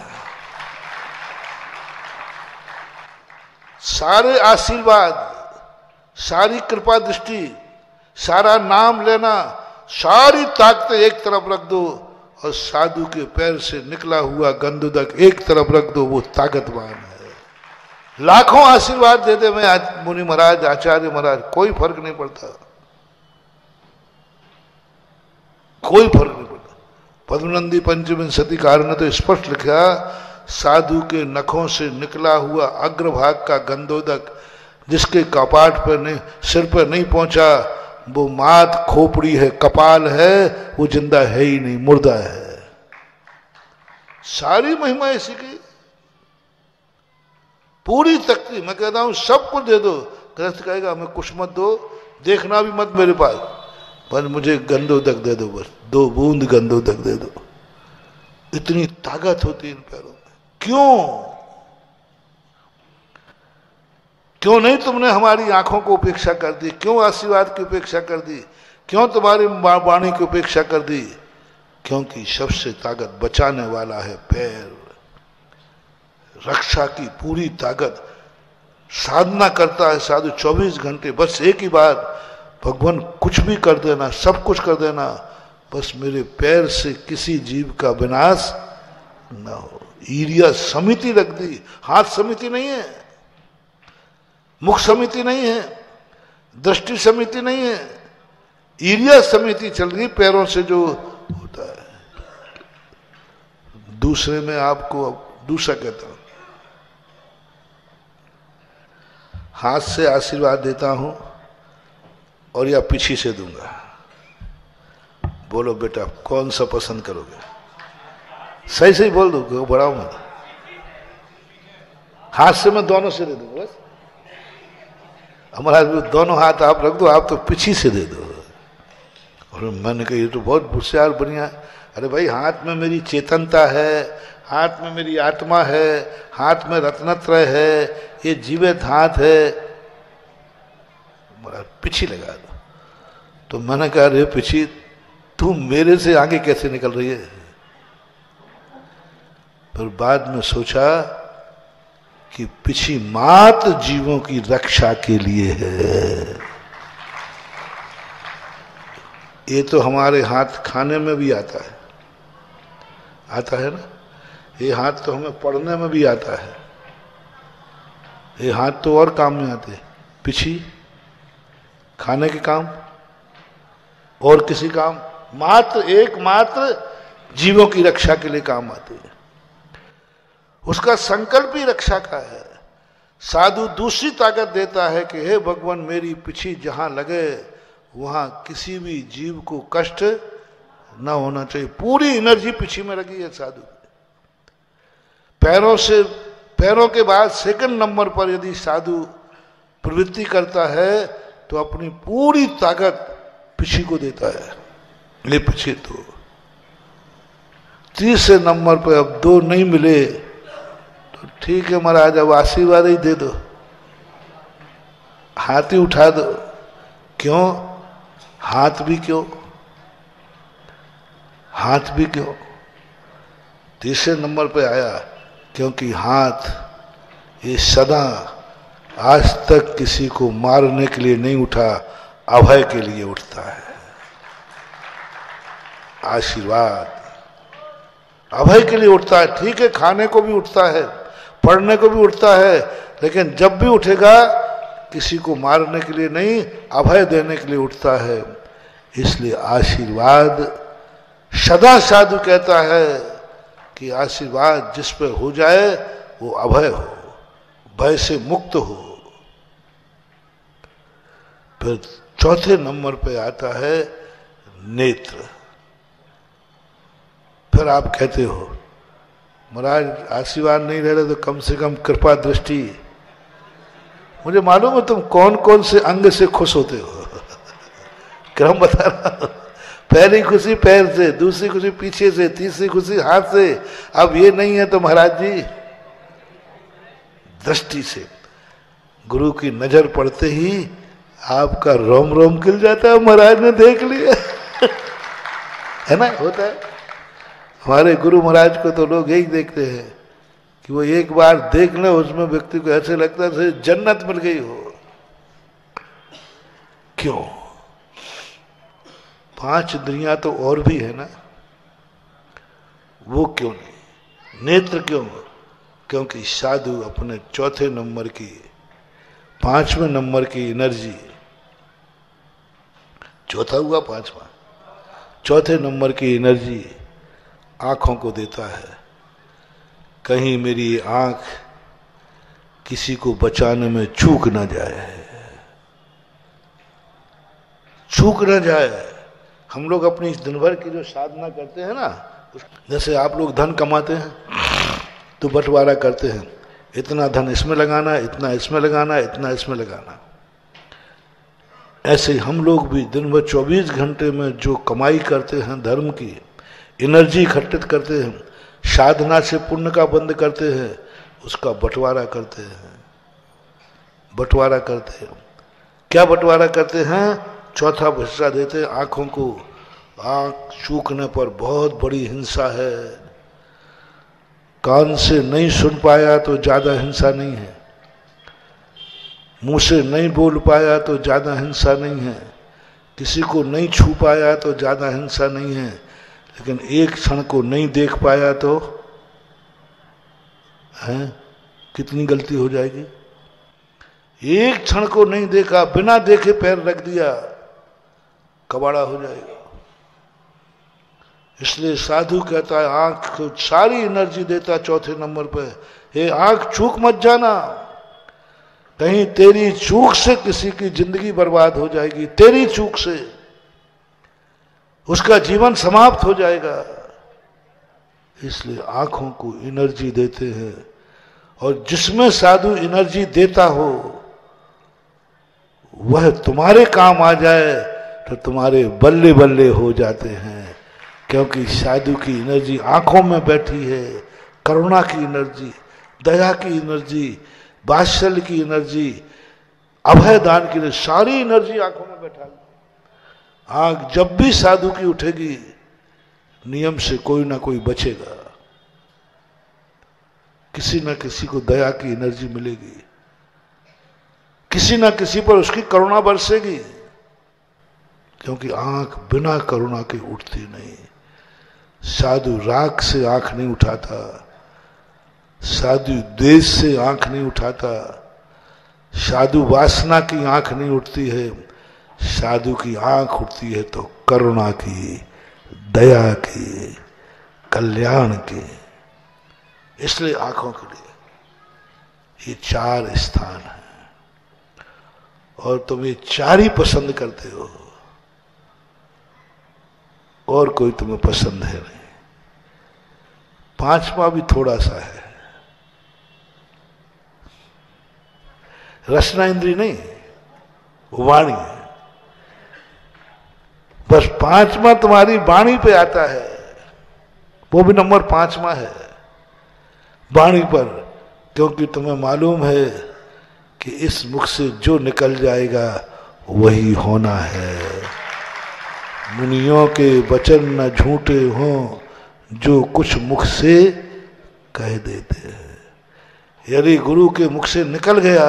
सारे आशीर्वाद, सारी कृपा दृष्टि, सारा नाम लेना, सारी ताकतें एक तरफ रख दो और साधु के पैर से निकला हुआ गंधोदक एक तरफ रख दो, वो ताकतवान है। लाखों आशीर्वाद दे दे मैं आज मुनि महाराज, आचार्य महाराज, कोई फर्क नहीं पड़ता, कोई फर्क नहीं पड़ता। पद्मनंदी पंचविंशति कार ने तो स्पष्ट लिखा, साधु के नखों से निकला हुआ अग्रभाग का गंधोदक जिसके कपाट पर नहीं, सिर पर नहीं पहुंचा, वो मात खोपड़ी है, कपाल है, वो जिंदा है ही नहीं, मुर्दा है। सारी महिमा इसी की, पूरी तख्ती। मैं कहता हूं सब कुछ दे दो, गृहस्थ कहेगा हमें कुछ मत दो, देखना भी मत मेरे पास, पर मुझे गंधोदक दे दो, बस दो बूंद गंधोदक दे दो। इतनी ताकत होती है इन पैरों में। क्यों क्यों नहीं तुमने हमारी आंखों को उपेक्षा कर दी? क्यों आशीर्वाद की उपेक्षा कर दी? क्यों तुम्हारी वाणी की उपेक्षा कर दी? क्योंकि सबसे ताकत बचाने वाला है पैर। रक्षा की पूरी ताकत साधना करता है साधु चौबीस घंटे, बस एक ही बात, भगवान कुछ भी कर देना, सब कुछ कर देना, बस मेरे पैर से किसी जीव का विनाश न हो। ईरिया समिति रख दी, हाथ समिति नहीं है, मुख समिति नहीं है, दृष्टि समिति नहीं है, ईरिया समिति चल रही पैरों से जो होता है। दूसरे में आपको दूसरा कहता हूं, हाथ से आशीर्वाद देता हूं और या पीछे से दूंगा, बोलो बेटा कौन सा पसंद करोगे? सही सही बोल दो, बढ़ाओ मत। हाथ से मैं दोनों से दे दूंगा बस, हमारा दोनों हाथ आप रख दो, आप तो पीछे से दे दो। और मैंने कहा ये तो बहुत होशियार बढ़िया। अरे भाई हाथ में मेरी चेतनता है, हाथ में मेरी आत्मा है, हाथ में रत्नत्रय है, ये जीवित हाथ है, पीछे लगा दो। तो मैंने कहा अरे पीछे तू मेरे से आगे कैसे निकल रही है? पर बाद में सोचा कि पिछी मात जीवों की रक्षा के लिए है। ये तो हमारे हाथ खाने में भी आता है, आता है ना। ये हाथ तो हमें पढ़ने में भी आता है, ये हाथ तो और काम में आते हैं, पिछी खाने के काम और किसी काम, मात्र एकमात्र जीवों की रक्षा के लिए काम आते हैं। उसका संकल्प ही रक्षा का है। साधु दूसरी ताकत देता है कि हे भगवान, मेरी पिछी जहां लगे वहां किसी भी जीव को कष्ट न होना चाहिए। पूरी एनर्जी पिछी में लगी है साधु। पैरों से, पैरों के बाद सेकंड नंबर पर यदि साधु प्रवृत्ति करता है तो अपनी पूरी ताकत पिछी को देता है। ले पिछे तो तीसरे नंबर पर अब दो नहीं मिले तो ठीक है महाराज, अब आशीर्वाद ही दे दो, हाथ ही उठा दो। क्यों हाथ भी क्यों, हाथ भी क्यों तीसरे नंबर पे आया? क्योंकि हाथ ये सदा आज तक किसी को मारने के लिए नहीं उठा, अभय के लिए उठता है। आशीर्वाद अभय के लिए उठता है। ठीक है, खाने को भी उठता है, पढ़ने को भी उठता है, लेकिन जब भी उठेगा किसी को मारने के लिए नहीं, अभय देने के लिए उठता है। इसलिए आशीर्वाद सदा साधु कहता है कि आशीर्वाद जिस पे हो जाए वो अभय हो, भय से मुक्त हो। फिर चौथे नंबर पे आता है नेत्र। फिर आप कहते हो महाराज आशीर्वाद नहीं रह रहे तो कम से कम कृपा दृष्टि। मुझे मालूम है तुम कौन कौन से अंग से खुश होते हो, क्रम बता रहा हूं। पहली खुशी पैर से, दूसरी खुशी पीछे से, तीसरी खुशी हाथ से। अब ये नहीं है तो महाराज जी दृष्टि से, गुरु की नजर पड़ते ही आपका रोम रोम खिल जाता है, महाराज ने देख लिया। है ना, होता है। हमारे गुरु महाराज को तो लोग यही देखते हैं कि वो एक बार देख ले, उसमें व्यक्ति को ऐसे लगता है जैसे जन्नत मिल गई हो। क्यों? पांच इंद्रियां तो और भी है ना, वो क्यों नहीं? नेत्र क्यों? क्योंकि साधु अपने चौथे नंबर की, पांचवें नंबर की एनर्जी, चौथा हुआ पांचवा, चौथे नंबर की एनर्जी आंखों को देता है। कहीं मेरी आंख किसी को बचाने में चूक ना जाए, चूक ना जाए। हम लोग अपनी इस दिन भर की जो साधना करते हैं ना, जैसे आप लोग धन कमाते हैं तो बंटवारा करते हैं, इतना धन इसमें लगाना, इतना इसमें लगाना, इतना इसमें लगाना। ऐसे ही हम लोग भी दिन भर चौबीस घंटे में जो कमाई करते हैं, धर्म की एनर्जी इकट्ठित करते हैं, साधना से पुण्य का बंद करते हैं, उसका बंटवारा करते हैं। बंटवारा करते हैं क्या? बंटवारा करते हैं, चौथा हिस्सा देते हैं आंखों को। आंख चूकने पर बहुत बड़ी हिंसा है। कान से नहीं सुन पाया तो ज्यादा हिंसा नहीं है, मुंह से नहीं बोल पाया तो ज्यादा हिंसा नहीं है, किसी को नहीं छू पाया तो ज्यादा हिंसा नहीं है, लेकिन एक क्षण को नहीं देख पाया तो है कितनी गलती हो जाएगी। एक क्षण को नहीं देखा, बिना देखे पैर रख दिया, कबाड़ा हो जाएगा। इसलिए साधु कहता है आंख को सारी एनर्जी देता चौथे नंबर पे। हे आंख, चूक मत जाना, कहीं तेरी चूक से किसी की जिंदगी बर्बाद हो जाएगी, तेरी चूक से उसका जीवन समाप्त हो जाएगा। इसलिए आंखों को एनर्जी देते हैं, और जिसमें साधु एनर्जी देता हो वह तुम्हारे काम आ जाए तो तुम्हारे बल्ले बल्ले हो जाते हैं। क्योंकि साधु की एनर्जी आंखों में बैठी है, करुणा की एनर्जी, दया की एनर्जी, वात्सल्य की एनर्जी, अभय दान की एनर्जी, सारी एनर्जी आंखों में बैठा है। आंख जब भी साधु की उठेगी, नियम से कोई ना कोई बचेगा, किसी ना किसी को दया की एनर्जी मिलेगी, किसी ना किसी पर उसकी करुणा बरसेगी। क्योंकि आंख बिना करुणा के उठती नहीं। साधु राग से आंख नहीं उठाता, साधु द्वेष से आंख नहीं उठाता, साधु वासना की आंख नहीं उठती है। साधु की आंख उठती है तो करुणा की, दया की, कल्याण की। इसलिए आंखों के लिए ये चार स्थान है और तुम ये चार ही पसंद करते हो और कोई तुम्हें पसंद है नहीं। पांचवा भी थोड़ा सा है, रसना इंद्री नहीं, वाणी है। बस पांचवा तुम्हारी वाणी पे आता है, वो भी नंबर पांचवा है वाणी पर, क्योंकि तुम्हें मालूम है कि इस मुख से जो निकल जाएगा वही होना है। मुनियों के वचन न झूठे हों, जो कुछ मुख से कह देते हैं। यदि गुरु के मुख से निकल गया,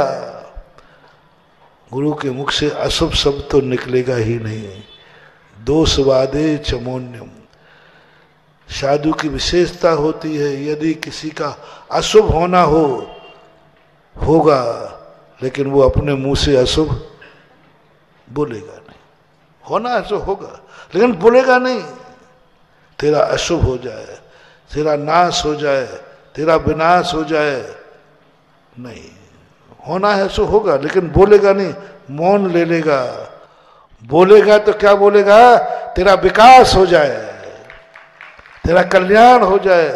गुरु के मुख से अशुभ शब्द तो निकलेगा ही नहीं। दोषवादे चमोन्यम, साधु की विशेषता होती है, यदि किसी का अशुभ होना हो होगा, लेकिन वो अपने मुंह से अशुभ बोलेगा नहीं। होना अशुभ होगा लेकिन बोलेगा नहीं। तेरा अशुभ हो जाए, तेरा नाश हो जाए, तेरा विनाश हो जाए, नहीं। होना है सो होगा लेकिन बोलेगा नहीं, मौन ले लेगा। बोलेगा तो क्या बोलेगा? तेरा विकास हो जाए, तेरा कल्याण हो जाए,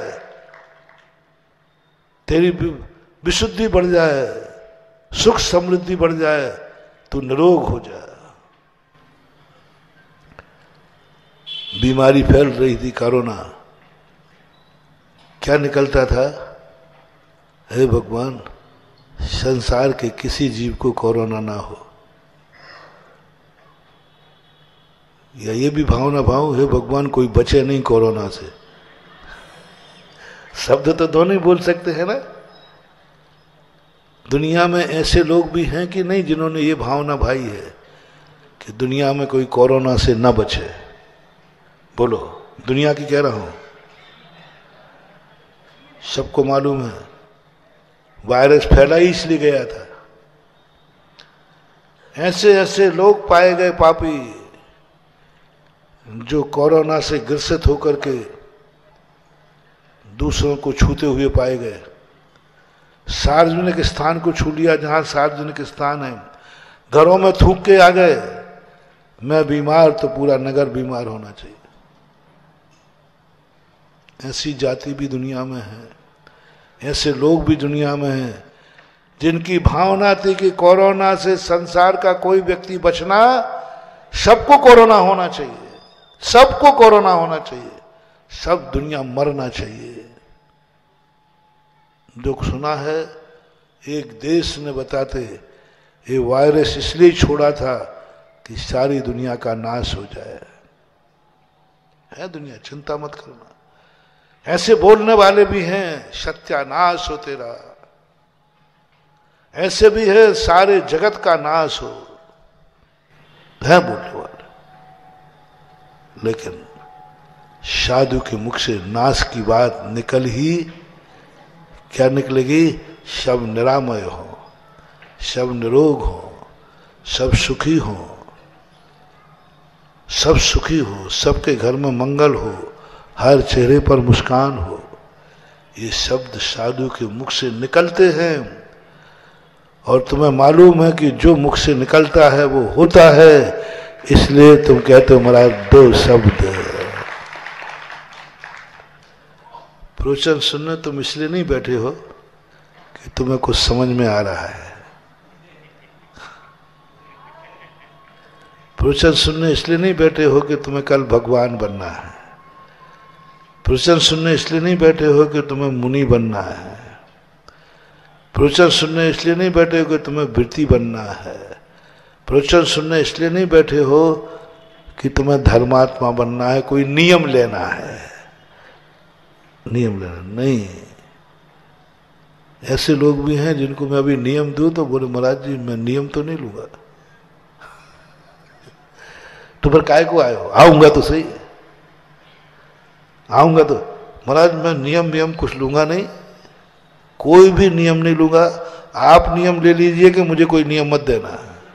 तेरी विशुद्धि बढ़ जाए, सुख समृद्धि बढ़ जाए, तू निरोग हो जाए। बीमारी फैल रही थी, कोरोना, क्या निकलता था? हे भगवान, संसार के किसी जीव को कोरोना ना हो। या ये भी भावना भाव, हे भगवान कोई बचे नहीं कोरोना से। शब्द तो दोनों ही बोल सकते हैं ना। दुनिया में ऐसे लोग भी हैं कि नहीं जिन्होंने ये भावना भाई है कि दुनिया में कोई कोरोना से ना बचे? बोलो, दुनिया की कह रहा हूं। सबको मालूम है वायरस फैला ही इसलिए गया था। ऐसे ऐसे लोग पाए गए पापी जो कोरोना से ग्रसित होकर के दूसरों को छूते हुए पाए गए। सार्वजनिक स्थान को छू लिया, जहां सार्वजनिक स्थान है, घरों में थूक के आ गए। मैं बीमार तो पूरा नगर बीमार होना चाहिए। ऐसी जाति भी दुनिया में है, ऐसे लोग भी दुनिया में हैं जिनकी भावना थी कि कोरोना से संसार का कोई व्यक्ति बचना, सबको कोरोना होना चाहिए, सबको कोरोना होना चाहिए, सब दुनिया मरना चाहिए। जो सुना है, एक देश ने बताते ये वायरस इसलिए छोड़ा था कि सारी दुनिया का नाश हो जाए। है दुनिया, चिंता मत करना। ऐसे बोलने वाले भी हैं, सत्यानाश हो तेरा। ऐसे भी है, सारे जगत का नाश हो, है बोलने वाले। लेकिन साधु के मुख से नाश की बात निकल ही क्या निकलेगी? सब निरामय हो, सब निरोग हो, सब सुखी हो, सब सुखी हो, सबके घर में मंगल हो, हर चेहरे पर मुस्कान हो। ये शब्द साधु के मुख से निकलते हैं और तुम्हें मालूम है कि जो मुख से निकलता है वो होता है। इसलिए तुम कहते हो महाराज दो शब्द। प्रवचन सुनने तुम इसलिए नहीं बैठे हो कि तुम्हें कुछ समझ में आ रहा है। प्रवचन सुनने इसलिए नहीं बैठे हो कि तुम्हें कल भगवान बनना है। प्रवचन सुनने इसलिए नहीं बैठे हो कि तुम्हें मुनि बनना है। प्रवचन सुनने इसलिए नहीं बैठे हो कि तुम्हें वृत्ति बनना है। प्रवचन सुनने इसलिए नहीं बैठे हो कि तुम्हें धर्मात्मा बनना है, कोई नियम लेना है। नियम लेना नहीं। ऐसे लोग भी हैं जिनको मैं अभी नियम दूं तो बोले महाराज जी मैं नियम तो नहीं लूंगा। तो फिर काय को आए हो? आऊंगा तो सही, आऊंगा तो। महाराज मैं नियम नियम कुछ लूंगा नहीं, कोई भी नियम नहीं लूंगा। आप नियम ले लीजिए कि मुझे कोई नियम मत देना,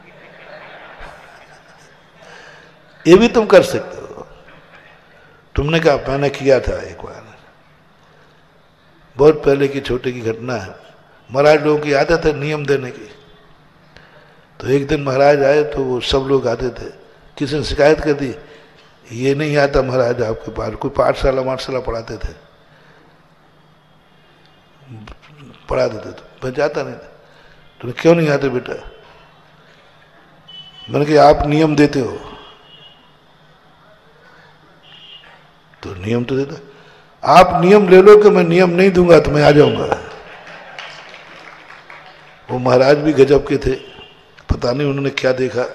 ये भी तुम कर सकते हो। तुमने कहा मैंने किया था एक बार, बहुत पहले की छोटे की घटना है। महाराज लोगों की आदत है नियम देने की। तो एक दिन महाराज आए तो वो सब लोग आते थे, किसी ने शिकायत कर दी ये नहीं आता महाराज आपके पास। कोई पाठशाला पाठशाला पढ़ाते थे, पढ़ा देते तो मैं जाता नहीं था। तो क्यों नहीं आते बेटा? मैंने कहा आप नियम देते हो तो नियम तो देता, आप नियम ले लो कि मैं नियम नहीं दूंगा तो मैं आ जाऊंगा। वो महाराज भी गजब के थे, पता नहीं उन्होंने क्या देखा,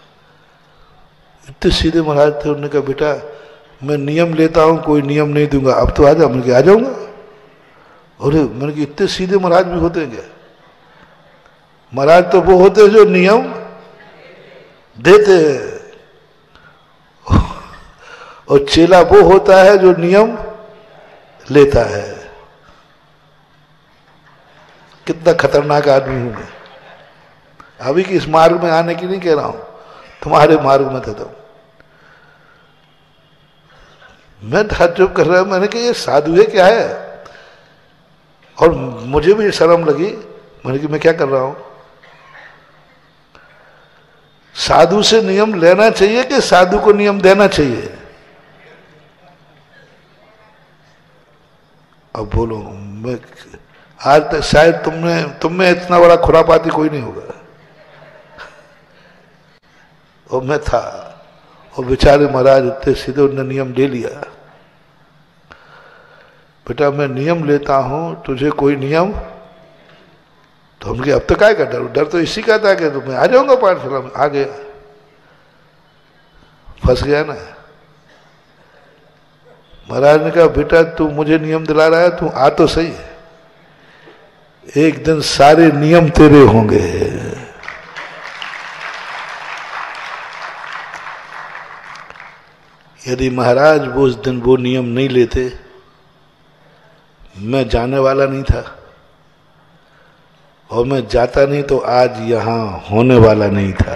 इतने सीधे महाराज थे। उन्होंने कहा बेटा मैं नियम लेता हूं, कोई नियम नहीं दूंगा, अब तो आ जा। मैंने कहा आ जाऊंगा। और मैंने कहा इतने सीधे महाराज भी होते हैं क्या? महाराज तो वो होते हैं जो नियम देते हैं, और चेला वो होता है जो नियम लेता है। कितना खतरनाक आदमी हूं मैं। अभी की इस मार्ग में आने की नहीं कह रहा हूं, तुम्हारे मार्ग में था तो मैं ताज्जुब कर रहा। मैंने कहा ये साधु है क्या है? और मुझे भी शर्म लगी। मैंने कहा मैं क्या कर रहा हूं? साधु से नियम लेना चाहिए कि साधु को नियम देना चाहिए? अब बोलो, मैं आज तक शायद तुमने तुम में इतना बड़ा खुरापाती कोई नहीं होगा, और मैं था। और बेचारे महाराज इतने सीधे उन्होंने नियम ले लिया। बेटा मैं नियम लेता हूं, तुझे कोई नियम? तो हम कहे अब तो काय का डर? डर तो इसी का था कि तो मैं आ जाऊंगा पाठशाला में। आ गया, फंस गया ना। महाराज ने कहा बेटा तू मुझे नियम दिला रहा है, तू आ तो सही, एक दिन सारे नियम तेरे होंगे। यदि महाराज वो उस दिन वो नियम नहीं लेते, मैं जाने वाला नहीं था, और मैं जाता नहीं तो आज यहां होने वाला नहीं था।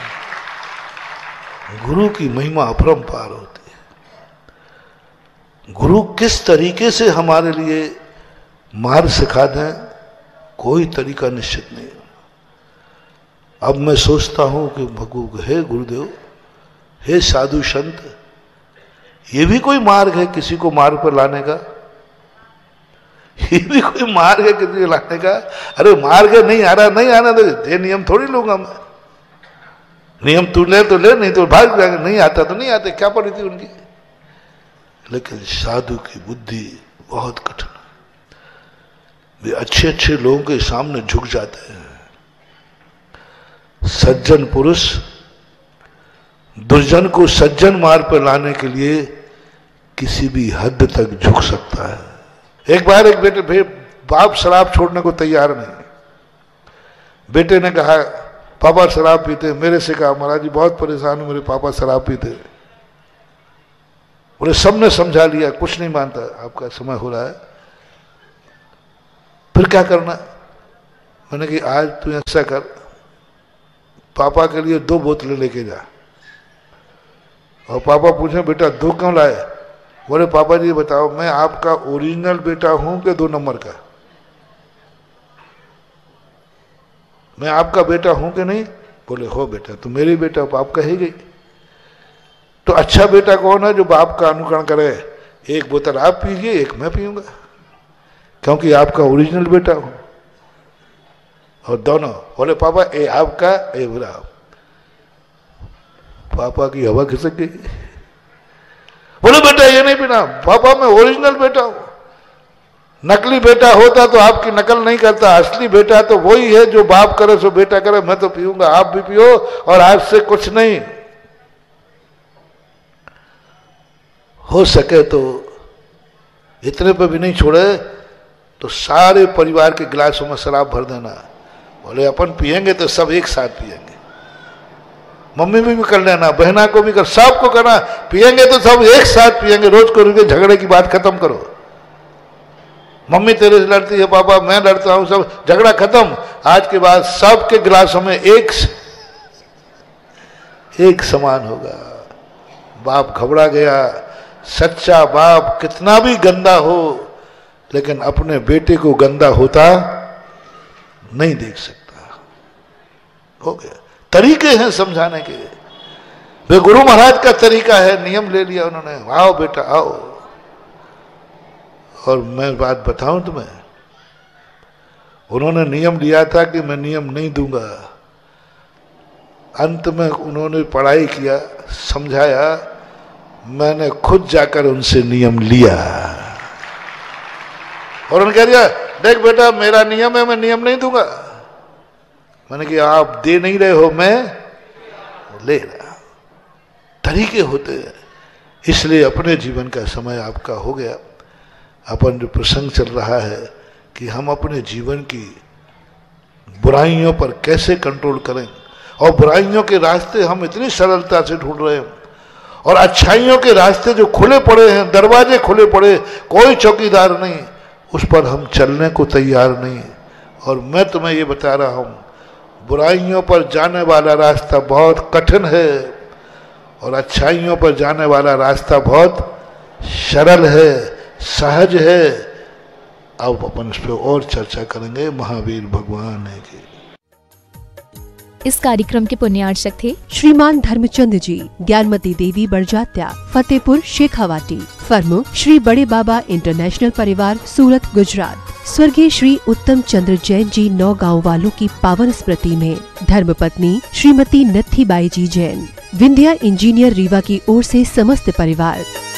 गुरु की महिमा अपरंपार होती है। गुरु किस तरीके से हमारे लिए मार्ग सिखा दें, कोई तरीका निश्चित नहीं। अब मैं सोचता हूं कि भगवान, हे गुरुदेव, हे साधु संत, ये भी कोई मार्ग है किसी को मार्ग पर लाने का? ये भी कोई मार्ग है किसी को लाने का? अरे मार्ग है, नहीं आ रहा नहीं आना तो ये नियम थोड़ी लूंगा मैं। नियम तू ले तो ले, नहीं तो भाग जाएगा। नहीं आता तो नहीं आते, क्या पड़ी थी उनकी? लेकिन साधु की बुद्धि बहुत कठिन है। वे अच्छे अच्छे लोगों के सामने झुक जाते हैं। सज्जन पुरुष दुर्जन को सज्जन मार्ग पर लाने के लिए किसी भी हद तक झुक सकता है। एक बार एक बेटे, बाप शराब छोड़ने को तैयार नहीं। बेटे ने कहा पापा शराब पीते। मेरे से कहा महाराज जी बहुत परेशान हूं, मेरे पापा शराब पीते। बोले सबने समझा लिया, कुछ नहीं मानता, आपका समय हो रहा है, फिर क्या करना? मैंने कहा आज तू ऐसा कर, पापा के लिए दो बोतलें लेके जा। और पापा पूछे बेटा दो क्यों लाए? बोले पापा जी बताओ, मैं आपका ओरिजिनल बेटा हूं कि दो नंबर का? मैं आपका बेटा हूं कि नहीं? बोले हो बेटा, तो मेरी बेटा बाप कहेगी। तो अच्छा बेटा कौन है जो बाप का अनुकरण करे? एक बोतल आप पीजिए, एक मैं पीऊंगा, क्योंकि आपका ओरिजिनल बेटा हूं। और दोनों बोले पापा ए आपका ए बुरा। पापा की हवा खिसक गई। बोले बेटा ये नहीं पीना। पापा मैं ओरिजिनल बेटा हूं। नकली बेटा होता तो आपकी नकल नहीं करता, असली बेटा तो वही है जो बाप करे सो बेटा करे। मैं तो पीऊंगा, आप भी पियो, और आज से कुछ नहीं। हो सके तो इतने पे भी नहीं छोड़े तो सारे परिवार के गिलासों में शराब भर देना। बोले अपन पिएंगे तो सब एक साथ पिएंगे। मम्मी भी, भी कर लेना, बहना को भी कर, सबको करना। पिएंगे तो सब एक साथ पिएंगे, रोज को झगड़े की बात खत्म करो। मम्मी तेरे से लड़ती है, पापा मैं लड़ता हूं, सब झगड़ा खत्म। आज के बाद सबके गिलासों में एक एक समान होगा। बाप घबरा गया। सच्चा बाप कितना भी गंदा हो, लेकिन अपने बेटे को गंदा होता नहीं देख सकता। हो गया। तरीके हैं समझाने के। वे गुरु महाराज का तरीका है, नियम ले लिया उन्होंने, आओ बेटा आओ। और मैं बात बताऊं तुम्हें, उन्होंने नियम लिया था कि मैं नियम नहीं दूंगा। अंत में उन्होंने पढ़ाई किया, समझाया, मैंने खुद जाकर उनसे नियम लिया। और उन्होंने कह दिया, देख बेटा मेरा नियम है, मैं नियम नहीं दूंगा। मैंने कहा आप दे नहीं रहे हो, मैं ले रहा। तरीके होते हैं। इसलिए अपने जीवन का समय आपका हो गया। अपन जो प्रसंग चल रहा है कि हम अपने जीवन की बुराइयों पर कैसे कंट्रोल करें, और बुराइयों के रास्ते हम इतनी सरलता से ढूंढ रहे हैं, और अच्छाइयों के रास्ते जो खुले पड़े हैं, दरवाजे खुले पड़े, कोई चौकीदार नहीं, उस पर हम चलने को तैयार नहीं। और मैं तुम्हें ये बता रहा हूं, बुराइयों पर जाने वाला रास्ता बहुत कठिन है, और अच्छाइयों पर जाने वाला रास्ता बहुत सरल है, सहज है। अब अपन इस पर और चर्चा करेंगे। महावीर भगवान है कि इस कार्यक्रम के पुण्यार्चक थे श्रीमान धर्मचंद जी, ज्ञानमती देवी बड़जात्या, फतेहपुर शेखावाटी। फर्म श्री बड़े बाबा इंटरनेशनल परिवार, सूरत गुजरात। स्वर्गीय श्री उत्तम चंद्र जैन जी नौ गाँव वालों की पावन स्मृति में धर्मपत्नी श्रीमती नत्थीबाई जी जैन, विंध्या इंजीनियर रीवा की ओर से समस्त परिवार।